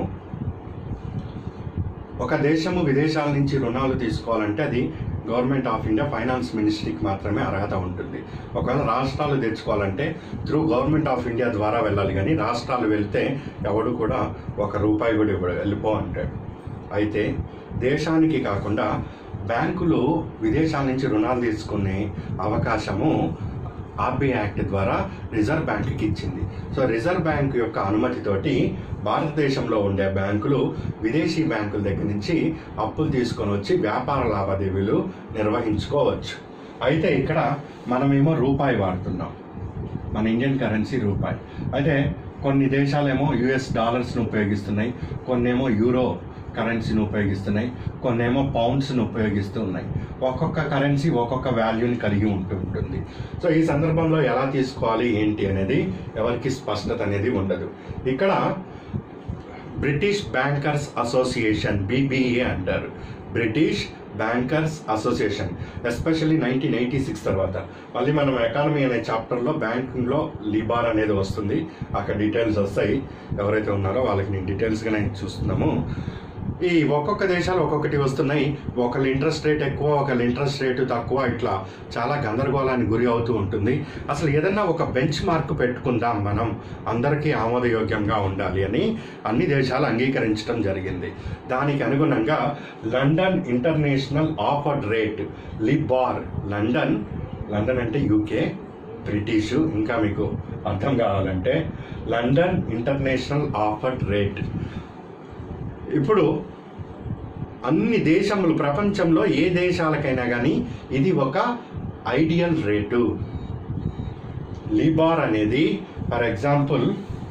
ఒక దేశము విదేశాల నుంచి రుణాలు తీసుకోవాలంటే అది గవర్నమెంట్ ఆఫ్ ఇండియా ఫైనాన్స్ మినిస్ట్రీకి మాత్రమే అర్హత ఉంటుంది. ఒకవేళ రాష్ట్రాలు తెచ్చుకోవాలంటే త్రూ గవర్నమెంట్ ఆఫ్ ఇండియా ద్వారా వెళ్ళాలి. కానీ రాష్ట్రాలు వెళ్తే ఎవడు కూడా ₹1 కూడా వెళ్ళిపో అంటాడు. అయితే దేశానికి కాకుండా బ్యాంకులు విదేశాల నుంచి రుణాలు తీసుకునే అవకాశము ఆర్బీఐ యాక్ట్ ద్వారా రిజర్వ్ బ్యాంక్కి ఇచ్చింది. సో రిజర్వ్ బ్యాంక్ యొక్క అనుమతితోటి భారతదేశంలో ఉండే బ్యాంకులు విదేశీ బ్యాంకుల దగ్గర నుంచి అప్పులు తీసుకొని వచ్చి వ్యాపార లావాదేవీలు నిర్వహించుకోవచ్చు. అయితే ఇక్కడ మనమేమో రూపాయి వాడుతున్నాం, మన ఇండియన్ కరెన్సీ రూపాయి. అయితే కొన్ని దేశాలేమో US డాలర్స్ను ఉపయోగిస్తున్నాయి, కొన్నేమో యూరో కరెన్సీని ఉపయోగిస్తున్నాయి, కొన్నేమో పౌండ్స్ని ఉపయోగిస్తూ ఉన్నాయి. ఒక్కొక్క కరెన్సీ ఒక్కొక్క వాల్యూని కలిగి ఉంటుంది. సో ఈ సందర్భంలో ఎలా తీసుకోవాలి ఏంటి అనేది ఎవరికి స్పష్టత అనేది ఉండదు. ఇక్కడ బ్రిటిష్ బ్యాంకర్స్ అసోసియేషన్ BBA అంటారు. బ్రిటిష్ బ్యాంకర్స్ అసోసియేషన్ ఎస్పెషల్లీ 1986 తర్వాత మళ్ళీ మనం ఎకానమీ అనే చాప్టర్లో బ్యాంకింగ్లో లిబార్ అనేది వస్తుంది. అక్కడ డీటెయిల్స్ వస్తాయి. ఎవరైతే ఉన్నారో వాళ్ళకి నేను డీటెయిల్స్గా నేను చూస్తున్నాము. ఈ ఒక్కొక్క దేశాలు ఒక్కొక్కటి వస్తున్నాయి. ఒకళ్ళ ఇంట్రెస్ట్ రేట్ ఎక్కువ, ఒకళ్ళ ఇంట్రెస్ట్ రేటు తక్కువ, ఇట్లా చాలా గందరగోళానికి గురి అవుతూ ఉంటుంది. అసలు ఏదన్నా ఒక బెంచ్ మార్క్ పెట్టుకుందాం, మనం అందరికీ ఆమోదయోగ్యంగా ఉండాలి అని అన్ని దేశాలు అంగీకరించడం జరిగింది. దానికి అనుగుణంగా London international offered rate LIBOR, London అంటే యూకే, బ్రిటిషు, ఇంకా మీకు అర్థం కావాలంటే లండన్ ఇంటర్నేషనల్ ఆఫర్డ్ రేట్. ఇప్పుడు అన్ని దేశములు, ప్రపంచంలో ఏ దేశాలకైనా కానీ ఇది ఒక ఐడియల్ రేటు. లిబార్ అనేది, ఫర్ ఎగ్జాంపుల్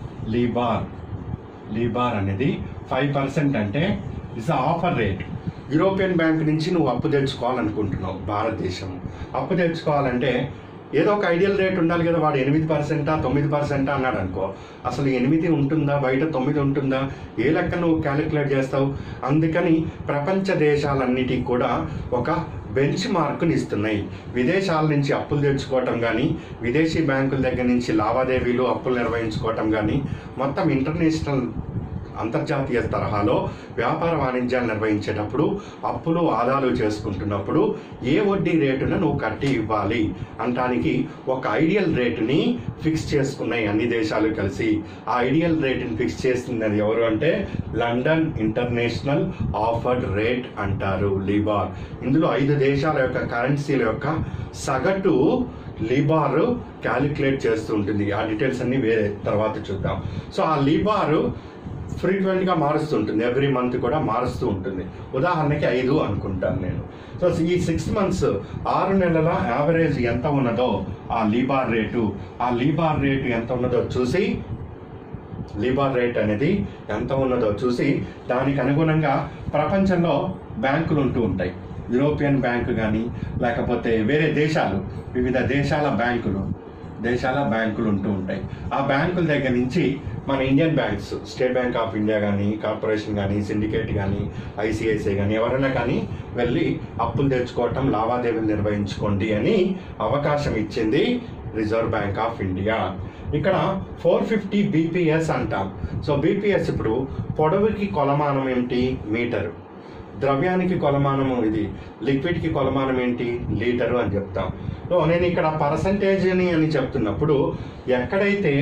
లిబార్ అనేది 5% అంటే it's offer rate. European bank నుంచి నువ్వు అప్పు తెచ్చుకోవాలనుకుంటున్నావు, భారతదేశం అప్పు తెచ్చుకోవాలంటే ఏదో ఒక ఐడియల్ రేట్ ఉండాలి కదా. వాడు 8%, 9% అన్నాడు అనుకో, అసలు 8 ఉంటుందా, బయట 9 ఉంటుందా, ఏ లెక్క నువ్వు క్యాలిక్యులేట్ చేస్తావు? అందుకని ప్రపంచ దేశాలన్నిటికీ కూడా ఒక బెంచ్ మార్కుని ఇస్తున్నాయి. విదేశాల నుంచి అప్పులు తెచ్చుకోవటం కానీ, విదేశీ బ్యాంకుల దగ్గర నుంచి లావాదేవీలు, అప్పులు నిర్వహించుకోవటం కానీ, మొత్తం ఇంటర్నేషనల్ అంతర్జాతీయ తరహాలో వ్యాపార వాణిజ్యాలు నిర్వహించేటప్పుడు, అప్పులు ఆదాలు చేసుకుంటున్నప్పుడు ఏ వడ్డీ రేటును నువ్వు కట్టి ఇవ్వాలి అనడానికి ఒక ఐడియల్ రేటుని ఫిక్స్ చేసుకున్నాయి అన్ని దేశాలు కలిసి. ఆ ఐడియల్ రేటుని ఫిక్స్ చేస్తున్నది ఎవరు అంటే లండన్ ఇంటర్నేషనల్ ఆఫర్డ్ రేట్ అంటారు, లిబార్. ఇందులో 5 దేశాల యొక్క కరెన్సీల యొక్క సగటు లిబార్ క్యాలిక్యులేట్ చేస్తూ ఉంటుంది. ఆ డీటెయిల్స్ అన్ని వేరే తర్వాత చూద్దాం. సో ఆ లిబార్ ఫ్రీక్వెంట్గా మారుస్తుంటుంది, ఎవ్రీ మంత్ కూడా మారుస్తూ ఉంటుంది. ఉదాహరణకి 5 అనుకుంటాను నేను. సో ఈ 6 మంత్స్, 6 నెలల యావరేజ్ ఎంత ఉన్నదో ఆ లిబార్ రేటు ఎంత ఉన్నదో చూసి, లిబార్ రేట్ అనేది ఎంత ఉన్నదో చూసి దానికి అనుగుణంగా ప్రపంచంలో బ్యాంకులు ఉంటూ ఉంటాయి. యూరోపియన్ బ్యాంకు కానీ, లేకపోతే వేరే దేశాలు, వివిధ దేశాల బ్యాంకులు ఉంటూ ఉంటాయి. ఆ బ్యాంకుల దగ్గర నుంచి మన Indian banks, state bank of India కానీ, కార్పొరేషన్ కానీ, సిండికేట్ కానీ, ఐసిఐసిఐ కానీ, ఎవరైనా కానీ వెళ్ళి అప్పులు తెచ్చుకోవటం, లావాదేవీలు నిర్వహించుకోండి అని అవకాశం ఇచ్చింది రిజర్వ్ బ్యాంక్ ఆఫ్ ఇండియా. ఇక్కడ 450 బీపీఎస్ అంటాం. సో బీపీఎస్ ఇప్పుడు పొడవుకి కొలమానం ఏంటి? మీటరు. ద్రవ్యానికి కొలమానము ఇది, లిక్విడ్కి కొలమానం ఏంటి? లీటరు అని చెప్తాం. సో నేను ఇక్కడ పర్సంటేజ్ని అని చెప్తున్నప్పుడు ఎక్కడైతే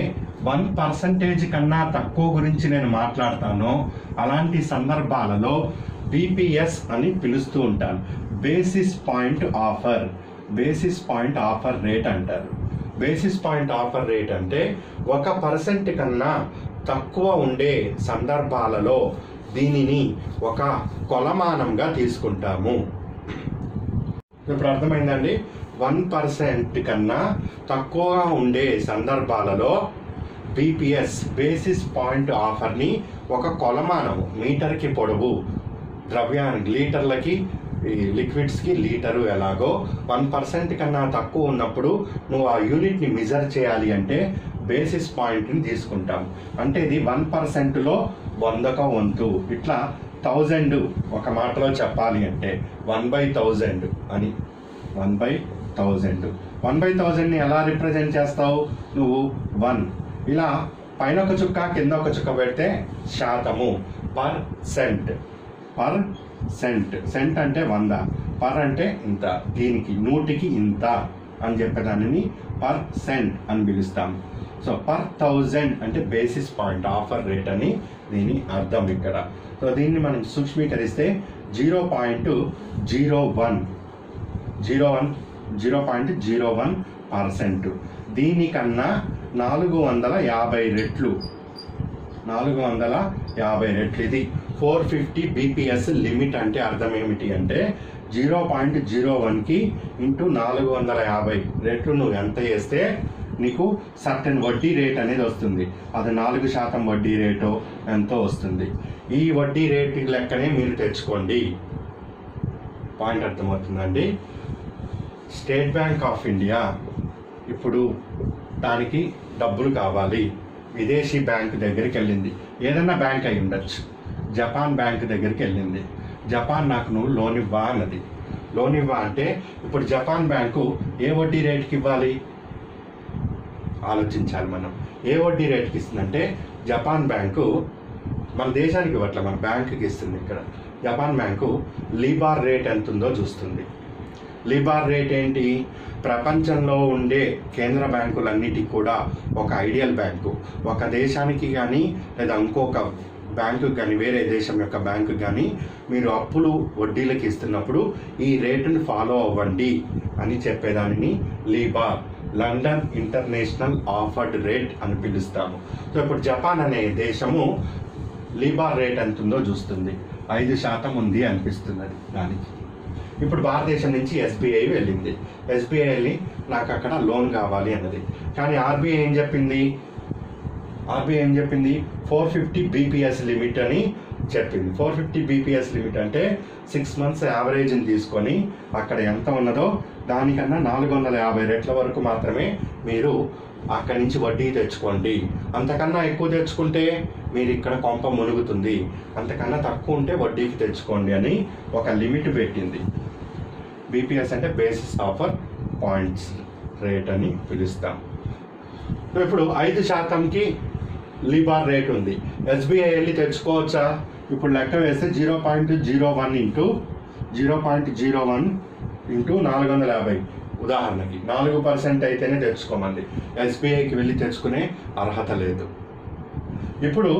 1% కన్నా తక్కువ గురించి నేను మాట్లాడతానో అలాంటి సందర్భాలలో బీపీఎస్ అని పిలుస్తూ ఉంటాను. బేసిస్ పాయింట్ ఆఫర్ రేట్ అంటారు. బేసిస్ పాయింట్ ఆఫర్ రేట్ అంటే 1% కన్నా తక్కువ ఉండే సందర్భాలలో దీనిని ఒక కొలమానంగా తీసుకుంటాము. ఇప్పుడు అర్థమైందండి? 1% కన్నా తక్కువగా ఉండే సందర్భాలలో బీపీఎస్, బేసిస్ పాయింట్ ఆఫర్ని ఒక కొలమానము, మీటర్కి పొడవు, ద్రవ్యానికి లీటర్లకి, లిక్విడ్స్కి లీటరు ఎలాగో 1% కన్నా తక్కువ ఉన్నప్పుడు నువ్వు ఆ యూనిట్ని మెజర్ చేయాలి అంటే బేసిస్ పాయింట్ని తీసుకుంటాం. అంటే ఇది 1%లో 100వ వంతు. ఇట్లా 1000 ఒక మాటలో చెప్పాలి అంటే 1/1000 అని. 1/1000ని ఎలా రిప్రజెంట్ చేస్తావు నువ్వు? 1 ఇలా పైన ఒక చుక్క కింద ఒక చుక్క పెడితే శాతము, పర్సెంట్. సెంట్ అంటే 100, పర్ అంటే ఇంత, దీనికి 100కి ఇంత అని చెప్పేదానిని పర్సెంట్ అని పిలుస్తాం. సో పర్ 1000 అంటే బేసిస్ పాయింట్ ఆఫర్ రేట్ అని దీని అర్థం ఇక్కడ. సో దీన్ని మనం సూక్ష్మీకరిస్తే 0.01%. దీనికన్నా 450 రెట్లు. ఇది 450 బీపీఎస్ లిమిట్. అంటే అర్థం ఏమిటి అంటే 0.01కి ఇంటూ 450 రెట్లు నువ్వు ఎంత చేస్తే నీకు సర్టెన్ వడ్డీ రేట్ అనేది వస్తుంది. అది 4% వడ్డీ రేటో ఎంతో వస్తుంది. ఈ వడ్డీ రేట్ లెక్కనే మీరు తెచ్చుకోండి. పాయింట్ అర్థమవుతుందండి? స్టేట్ బ్యాంక్ ఆఫ్ ఇండియా ఇప్పుడు దానికి డబ్బులు కావాలి, విదేశీ బ్యాంక్ దగ్గరికి వెళ్ళింది. ఏదైనా బ్యాంక్ అయి ఉండొచ్చు. జపాన్ బ్యాంక్ దగ్గరికి వెళ్ళింది. జపాన్ నాకు నువ్వు లోన్ ఇవ్వా అన్నది. లోన్ ఇవ్వా అంటే ఇప్పుడు జపాన్ బ్యాంకు ఏ వడ్డీ రేటుకి ఇవ్వాలి ఆలోచించాలి మనం. ఏ వడ్డీ రేటుకి ఇస్తుందంటే జపాన్ బ్యాంకు మన దేశానికి ఇవ్వట్లే, మన బ్యాంకుకి ఇస్తుంది. ఇక్కడ జపాన్ బ్యాంకు లీబార్ రేట్ ఎంత ఉందో చూస్తుంది. లీబార్ రేట్ ఏంటి? ప్రపంచంలో ఉండే కేంద్ర బ్యాంకులన్నిటికీ కూడా ఒక ఐడియల్ బ్యాంకు. ఒక దేశానికి కానీ లేదా ఇంకొక బ్యాంకు కానీ వేరే దేశం యొక్క బ్యాంకు కానీ మీరు అప్పులు వడ్డీలకి ఇస్తున్నప్పుడు ఈ రేటును ఫాలో అవ్వండి అని చెప్పేదానిని LIBOR, London international offered rate అని పిలుస్తాము. సో ఇప్పుడు జపాన్ అనే దేశము లీబార్ రేట్ ఎంత ఉందో చూస్తుంది. 5% ఉంది అనిపిస్తున్నది దానికి. ఇప్పుడు భారతదేశం నుంచి ఎస్బీఐ వెళ్ళింది. ఎస్బీఐని నాకు అక్కడ లోన్ కావాలి అన్నది. కానీ ఆర్బీఐ ఏం చెప్పింది? 450 BPS లిమిట్ అని చెప్పింది. 450 BPS లిమిట్ అంటే 6 months యావరేజ్ని తీసుకొని అక్కడ ఎంత ఉన్నదో దానికన్నా 450 రెట్ల వరకు మాత్రమే మీరు అక్కడి నుంచి వడ్డీ తెచ్చుకోండి. అంతకన్నా ఎక్కువ తెచ్చుకుంటే మీరు ఇక్కడ కొంప మునుగుతుంది, అంతకన్నా తక్కువ ఉంటే వడ్డీకి తెచ్చుకోండి అని ఒక లిమిట్ పెట్టింది. బీపీఎస్ అంటే బేసిస్ ఆఫర్ పాయింట్స్ రేట్ అని పిలుస్తాం. ఇప్పుడు 5%కి లీబార్ రేట్ ఉంది. ఎస్బీఐ వెళ్ళి తెచ్చుకోవచ్చా? ఇప్పుడు లెక్క వేస్తే 0.01 ఇంటూ 450 ఉదాహరణకి 4% అయితేనే తెచ్చుకోమండి. ఎస్బీఐకి వెళ్ళి తెచ్చుకునే అర్హత లేదు. ఇప్పుడు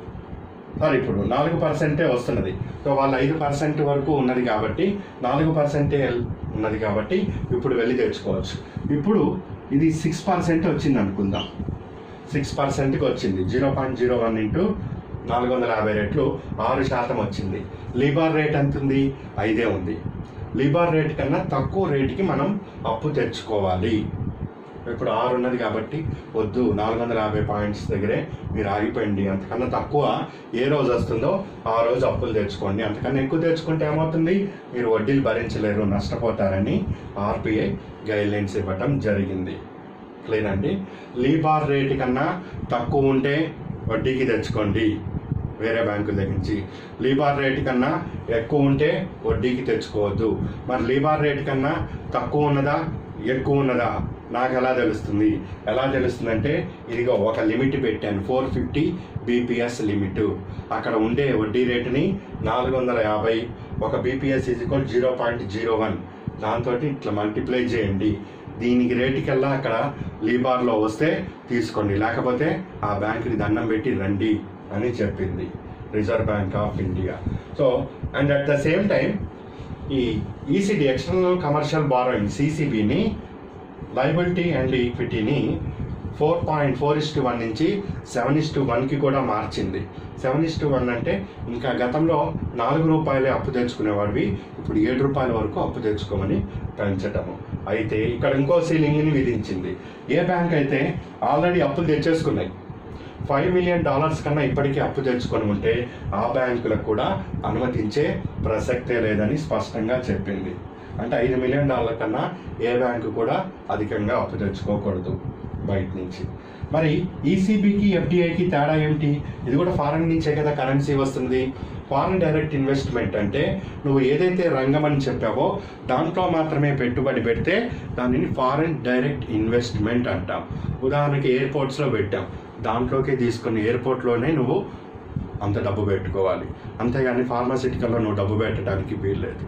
4% వస్తున్నది. సో వాళ్ళు 5% వరకు ఉన్నది కాబట్టి 4% ఉన్నది కాబట్టి ఇప్పుడు వెళ్ళి తెచ్చుకోవచ్చు. ఇప్పుడు ఇది 6% వచ్చింది అనుకుందాం. 6%కి వచ్చింది. 0.01 ఇంటూ 450 రెట్లు 6% వచ్చింది. లీబార్ రేట్ ఎంత ఉంది? 5 ఉంది. లీబార్ రేట్ కన్నా తక్కువ రేటుకి మనం అప్పు తెచ్చుకోవాలి. ఇప్పుడు 6 ఉన్నది కాబట్టి వద్దు, 450 పాయింట్స్ దగ్గరే మీరు ఆగిపోయింది. అంతకన్నా తక్కువ ఏ రోజు వస్తుందో ఆ రోజు అప్పులు తెచ్చుకోండి. అంతకన్నా ఎక్కువ తెచ్చుకుంటే ఏమవుతుంది? మీరు వడ్డీలు భరించలేరు, నష్టపోతారని ఆర్బీఐ గైడ్లైన్స్ ఇవ్వటం జరిగింది. క్లియర్ అండి? లీబార్ రేటు కన్నా తక్కువ ఉంటే వడ్డీకి తెచ్చుకోండి వేరే బ్యాంకుల దగ్గర నుంచి. లీబార్ రేటు కన్నా ఎక్కువ ఉంటే వడ్డీకి తెచ్చుకోవద్దు. మరి లీబార్ రేటు కన్నా తక్కువ ఉన్నదా ఎక్కువ ఉన్నదా నాకు ఎలా తెలుస్తుంది? ఎలా తెలుస్తుందంటే ఇదిగో ఒక లిమిట్ పెట్టాను, 450 BPS లిమిట్. అక్కడ ఉండే వడ్డీ రేటుని 450, ఒక BPS = 0.01, దాంతో ఇట్లా మల్టిప్లై చేయండి. దీనికి రేటుకల్లా అక్కడ లీబార్లో వస్తే తీసుకోండి, లేకపోతే ఆ బ్యాంకుకి దండం పెట్టి రండి అని చెప్పింది reserve bank of India. So and at the same time ఈ ఈసీడీ ఎక్స్టర్నల్ కమర్షియల్ బారోయింగ్ CCBని లయబిలిటీ అండ్ ఈక్విటీని 4.4:1 నుంచి 7:1కి కూడా మార్చింది. 7:1 అంటే ఇంకా గతంలో ₹4 అప్పు తెచ్చుకునేవాడివి ఇప్పుడు ₹7 వరకు అప్పు తెచ్చుకోమని పెంచటము. అయితే ఇక్కడ ఇంకో సీలింగ్ని విధించింది. ఏ బ్యాంక్ అయితే ఆల్రెడీ అప్పులు తెచ్చేసుకున్నాయి, $5 మిలియన్ కన్నా ఇప్పటికీ అప్పు తెచ్చుకొని ఉంటే ఆ బ్యాంకులకు కూడా అనుమతించే ప్రసక్తే లేదని స్పష్టంగా చెప్పింది. అంటే $5 మిలియన్ కన్నా ఏ బ్యాంకు కూడా అధికంగా అప్పు తెచ్చుకోకూడదు బయట నుంచి. మరి ఈసీబీకి ఎఫ్డిఐకి తేడా ఏమిటి? ఇది కూడా ఫారెన్ నుంచే కదా కరెన్సీ వస్తుంది. ఫారెన్ డైరెక్ట్ ఇన్వెస్ట్మెంట్ అంటే నువ్వు ఏదైతే రంగం అని చెప్పావో దాంట్లో మాత్రమే పెట్టుబడి పెడితే దానిని ఫారెన్ డైరెక్ట్ ఇన్వెస్ట్మెంట్ అంటాం. ఉదాహరణకి ఎయిర్పోర్ట్స్లో పెట్టాం, దాంట్లోకి తీసుకుని ఎయిర్పోర్ట్లోనే నువ్వు అంత డబ్బు పెట్టుకోవాలి. అంతేగాని ఫార్మాసిటికల్లో నువ్వు డబ్బు పెట్టడానికి వీల్లేదు.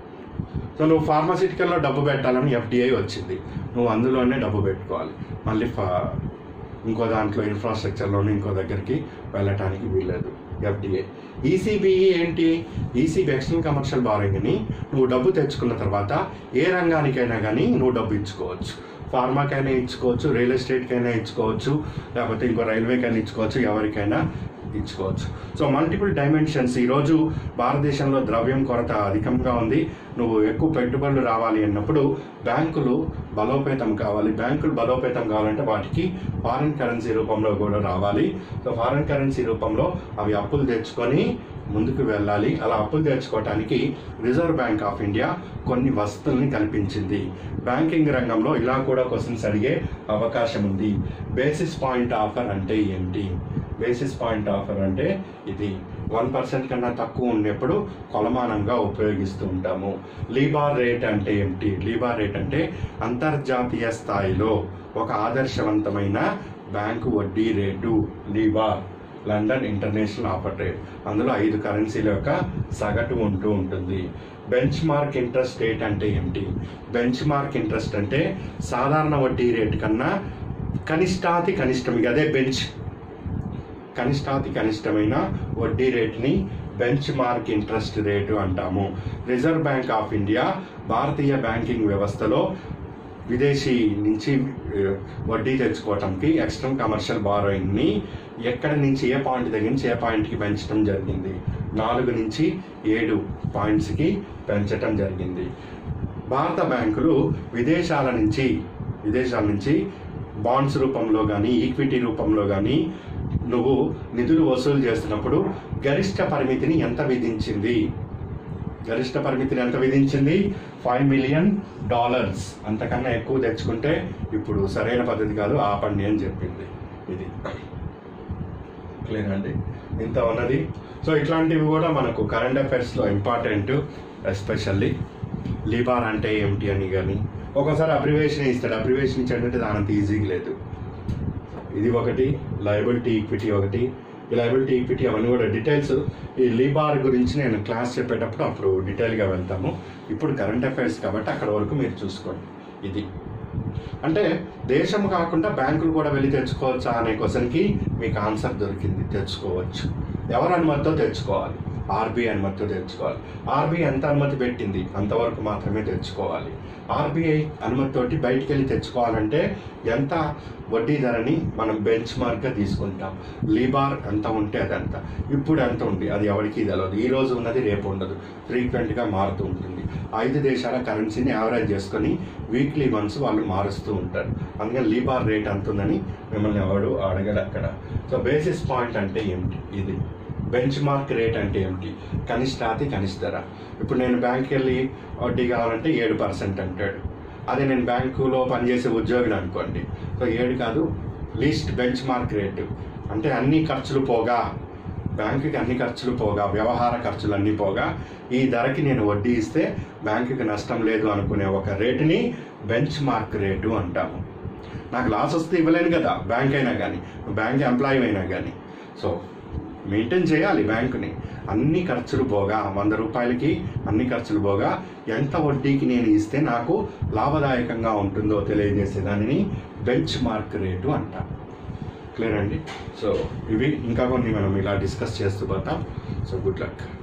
సో నువ్వు ఫార్మాసిటికల్లో డబ్బు పెట్టాలని ఎఫ్డిఐ వచ్చింది, నువ్వు అందులోనే డబ్బు పెట్టుకోవాలి. మళ్ళీ ఇంకో దాంట్లో ఇన్ఫ్రాస్ట్రక్చర్లోనే ఇంకో దగ్గరికి వెళ్ళటానికి వీల్లేదు ఎఫ్డిఐ. ఈసీబీఈ ఏంటి? ఈసీబీ ఎక్స్టర్నల్ కమర్షియల్ బారోయింగ్ని నువ్వు డబ్బు తెచ్చుకున్న తర్వాత ఏ రంగానికైనా కానీ నువ్వు డబ్బు ఇచ్చుకోవచ్చు. ఫార్మాకైనా ఇచ్చుకోవచ్చు, రియల్ ఎస్టేట్కైనా ఇచ్చుకోవచ్చు, లేకపోతే ఇంకో రైల్వేకైనా ఇచ్చుకోవచ్చు, ఎవరికైనా ఇచ్చుకోవచ్చు. So multiple dimensions. ఈరోజు భారతదేశంలో ద్రవ్యం కొరత అధికంగా ఉంది. నువ్వు ఎక్కువ పెట్టుబడులు రావాలి అన్నప్పుడు బ్యాంకులు బలోపేతం కావాలి. బ్యాంకులు బలోపేతం కావాలంటే వాటికి ఫారిన్ కరెన్సీ రూపంలో కూడా రావాలి. సో ఫారిన్ కరెన్సీ రూపంలో అవి అప్పులు తెచ్చుకొని ముందుకు వెళ్ళాలి. అలా అప్పులు తెచ్చుకోవడానికి రిజర్వ్ బ్యాంక్ ఆఫ్ ఇండియా కొన్ని వసతుల్ని కల్పించింది. బ్యాంకింగ్ రంగంలో ఇలా కూడా క్వశ్చన్స్ అడిగే అవకాశం ఉంది. బేసిస్ పాయింట్ ఆఫర్ అంటే ఏంటి? బేసిస్ పాయింట్ ఆఫర్ అంటే ఇది 1% కన్నా తక్కువ ఉన్నప్పుడు కొలమానంగా ఉపయోగిస్తూ ఉంటాము. లీబార్ రేట్ అంటే ఏమిటి? లీబార్ రేట్ అంటే అంతర్జాతీయ స్థాయిలో ఒక ఆదర్శవంతమైన బ్యాంకు వడ్డీ rate LIBOR. London international offer rate. అందులో 5 కరెన్సీల యొక్క సగటు ఉంటూ ఉంటుంది. బెంచ్ మార్క్ ఇంట్రెస్ట్ రేట్ అంటే ఏమిటి? బెంచ్ మార్క్ ఇంట్రెస్ట్ అంటే సాధారణ వడ్డీ రేటు కన్నా కనిష్టాతి కనిష్టం, అదే బెంచ్, కనిష్టాతి కనిష్టమైన వడ్డీ రేటుని బెంచ్ మార్క్ ఇంట్రెస్ట్ రేటు అంటాము. రిజర్వ్ బ్యాంక్ ఆఫ్ ఇండియా భారతీయ బ్యాంకింగ్ వ్యవస్థలో విదేశీ నుంచి వడ్డీ తెచ్చుకోవటానికి ఎక్స్టర్నల్ కమర్షియల్ బారోయింగ్ని ఎక్కడి నుంచి ఏ పాయింట్ దగ్గర నుంచి ఏ పాయింట్కి పెంచడం జరిగింది? 4 నుంచి 7 పాయింట్స్కి పెంచటం జరిగింది. భారత బ్యాంకులు విదేశాల నుంచి బాండ్స్ రూపంలో కానీ ఈక్విటీ రూపంలో కానీ నువ్వు నిధులు వసూలు చేస్తున్నప్పుడు గరిష్ట పరిమితిని ఎంత విధించింది? $5 మిలియన్. అంతకన్నా ఎక్కువ తెచ్చుకుంటే ఇప్పుడు సరైన పద్ధతి కాదు, ఆపండి అని చెప్పింది. ఇది క్లియర్ అండి, ఇంత ఉన్నది. సో ఇట్లాంటివి కూడా మనకు కరెంట్ అఫైర్స్లో ఇంపార్టెంట్. ఎస్పెషల్లీ లీబార్ అంటే ఏమిటి అని కానీ ఒకసారి అబ్రివేషన్ ఇస్తాడు. అబ్రివేషన్ ఇచ్చాడంటే దానంత ఈజీగా లేదు. ఇది ఒకటి, లయబిలిటీ ఈక్విటీ ఒకటి. ఈ లయబిలిటీ ఈక్విటీ అవన్నీ కూడా డీటెయిల్స్ ఈ లీబార్ గురించి నేను క్లాస్ చెప్పేటప్పుడు అప్పుడు డీటెయిల్గా వెళ్తాము. ఇప్పుడు కరెంట్ అఫైర్స్ కాబట్టి అక్కడ వరకు మీరు చూసుకోండి. ఇది అంటే దేశం కాకుండా బ్యాంకులు కూడా వెళ్ళి తెచ్చుకోవచ్చా అనే క్వశ్చన్కి మీకు ఆన్సర్ దొరికింది. తెచ్చుకోవచ్చు. ఎవరు అనుమతితో తెచ్చుకోవాలి? ఆర్బీఐ అనుమతితో తెచ్చుకోవాలి. ఆర్బీఐ ఎంత అనుమతి పెట్టింది అంతవరకు మాత్రమే తెచ్చుకోవాలి. ఆర్బీఐ అనుమతితోటి బయటికి వెళ్ళి తెచ్చుకోవాలంటే ఎంత వడ్డీ ధరని మనం బెంచ్ మార్క్గా తీసుకుంటాం. లీబార్ ఎంత ఉంటే అదంతా. ఇప్పుడు ఎంత ఉంది అది ఎవరికి తెలియదు. ఈ రోజు ఉన్నది రేపు ఉండదు, ఫ్రీక్వెంట్గా మారుతూ ఉంటుంది. 5 దేశాల కరెన్సీని యావరేజ్ చేసుకొని వీక్లీ వన్స్ వాళ్ళు మారుస్తూ ఉంటారు. అందుకని లీబార్ రేట్ ఎంత ఉందని మిమ్మల్ని ఎవడు అడగడు అక్కడ. సో బేసిస్ పాయింట్ అంటే ఏమిటి? ఇది బెంచ్ మార్క్ రేట్ అంటే ఏమిటి? కనిష్టాతి కనిష్ట ధర. ఇప్పుడు నేను బ్యాంక్కి వెళ్ళి వడ్డీ కావాలంటే 7% అంటాడు. అదే నేను బ్యాంకులో పనిచేసే ఉద్యోగిని అనుకోండి, సో 7 కాదు, లీస్ట్ బెంచ్ మార్క్ రేటు అంటే అన్ని ఖర్చులు పోగా, బ్యాంకుకి అన్ని ఖర్చులు పోగా, వ్యవహార ఖర్చులు అన్నీ పోగా ఈ ధరకి నేను వడ్డీ ఇస్తే బ్యాంకుకి నష్టం లేదు అనుకునే ఒక రేటుని బెంచ్ మార్క్ రేటు అంటాము. నాకు లాస్ వస్తే ఇవ్వలేను కదా బ్యాంక్ అయినా కానీ, బ్యాంక్ ఎంప్లాయీ అయినా కానీ. సో మెయింటైన్ చేయాలి బ్యాంకుని. అన్ని ఖర్చులు పోగా 100 రూపాయలకి అన్ని ఖర్చులు పోగా ఎంత వడ్డీకి నేను ఇస్తే నాకు లాభదాయకంగా ఉంటుందో తెలియజేసే దానిని బెంచ్ మార్క్ రేటు అంటాం. క్లియర్ అండి? సో ఇవి ఇంకా కొన్ని మనం ఇలా డిస్కస్ చేస్తూ పోతాం. So good luck.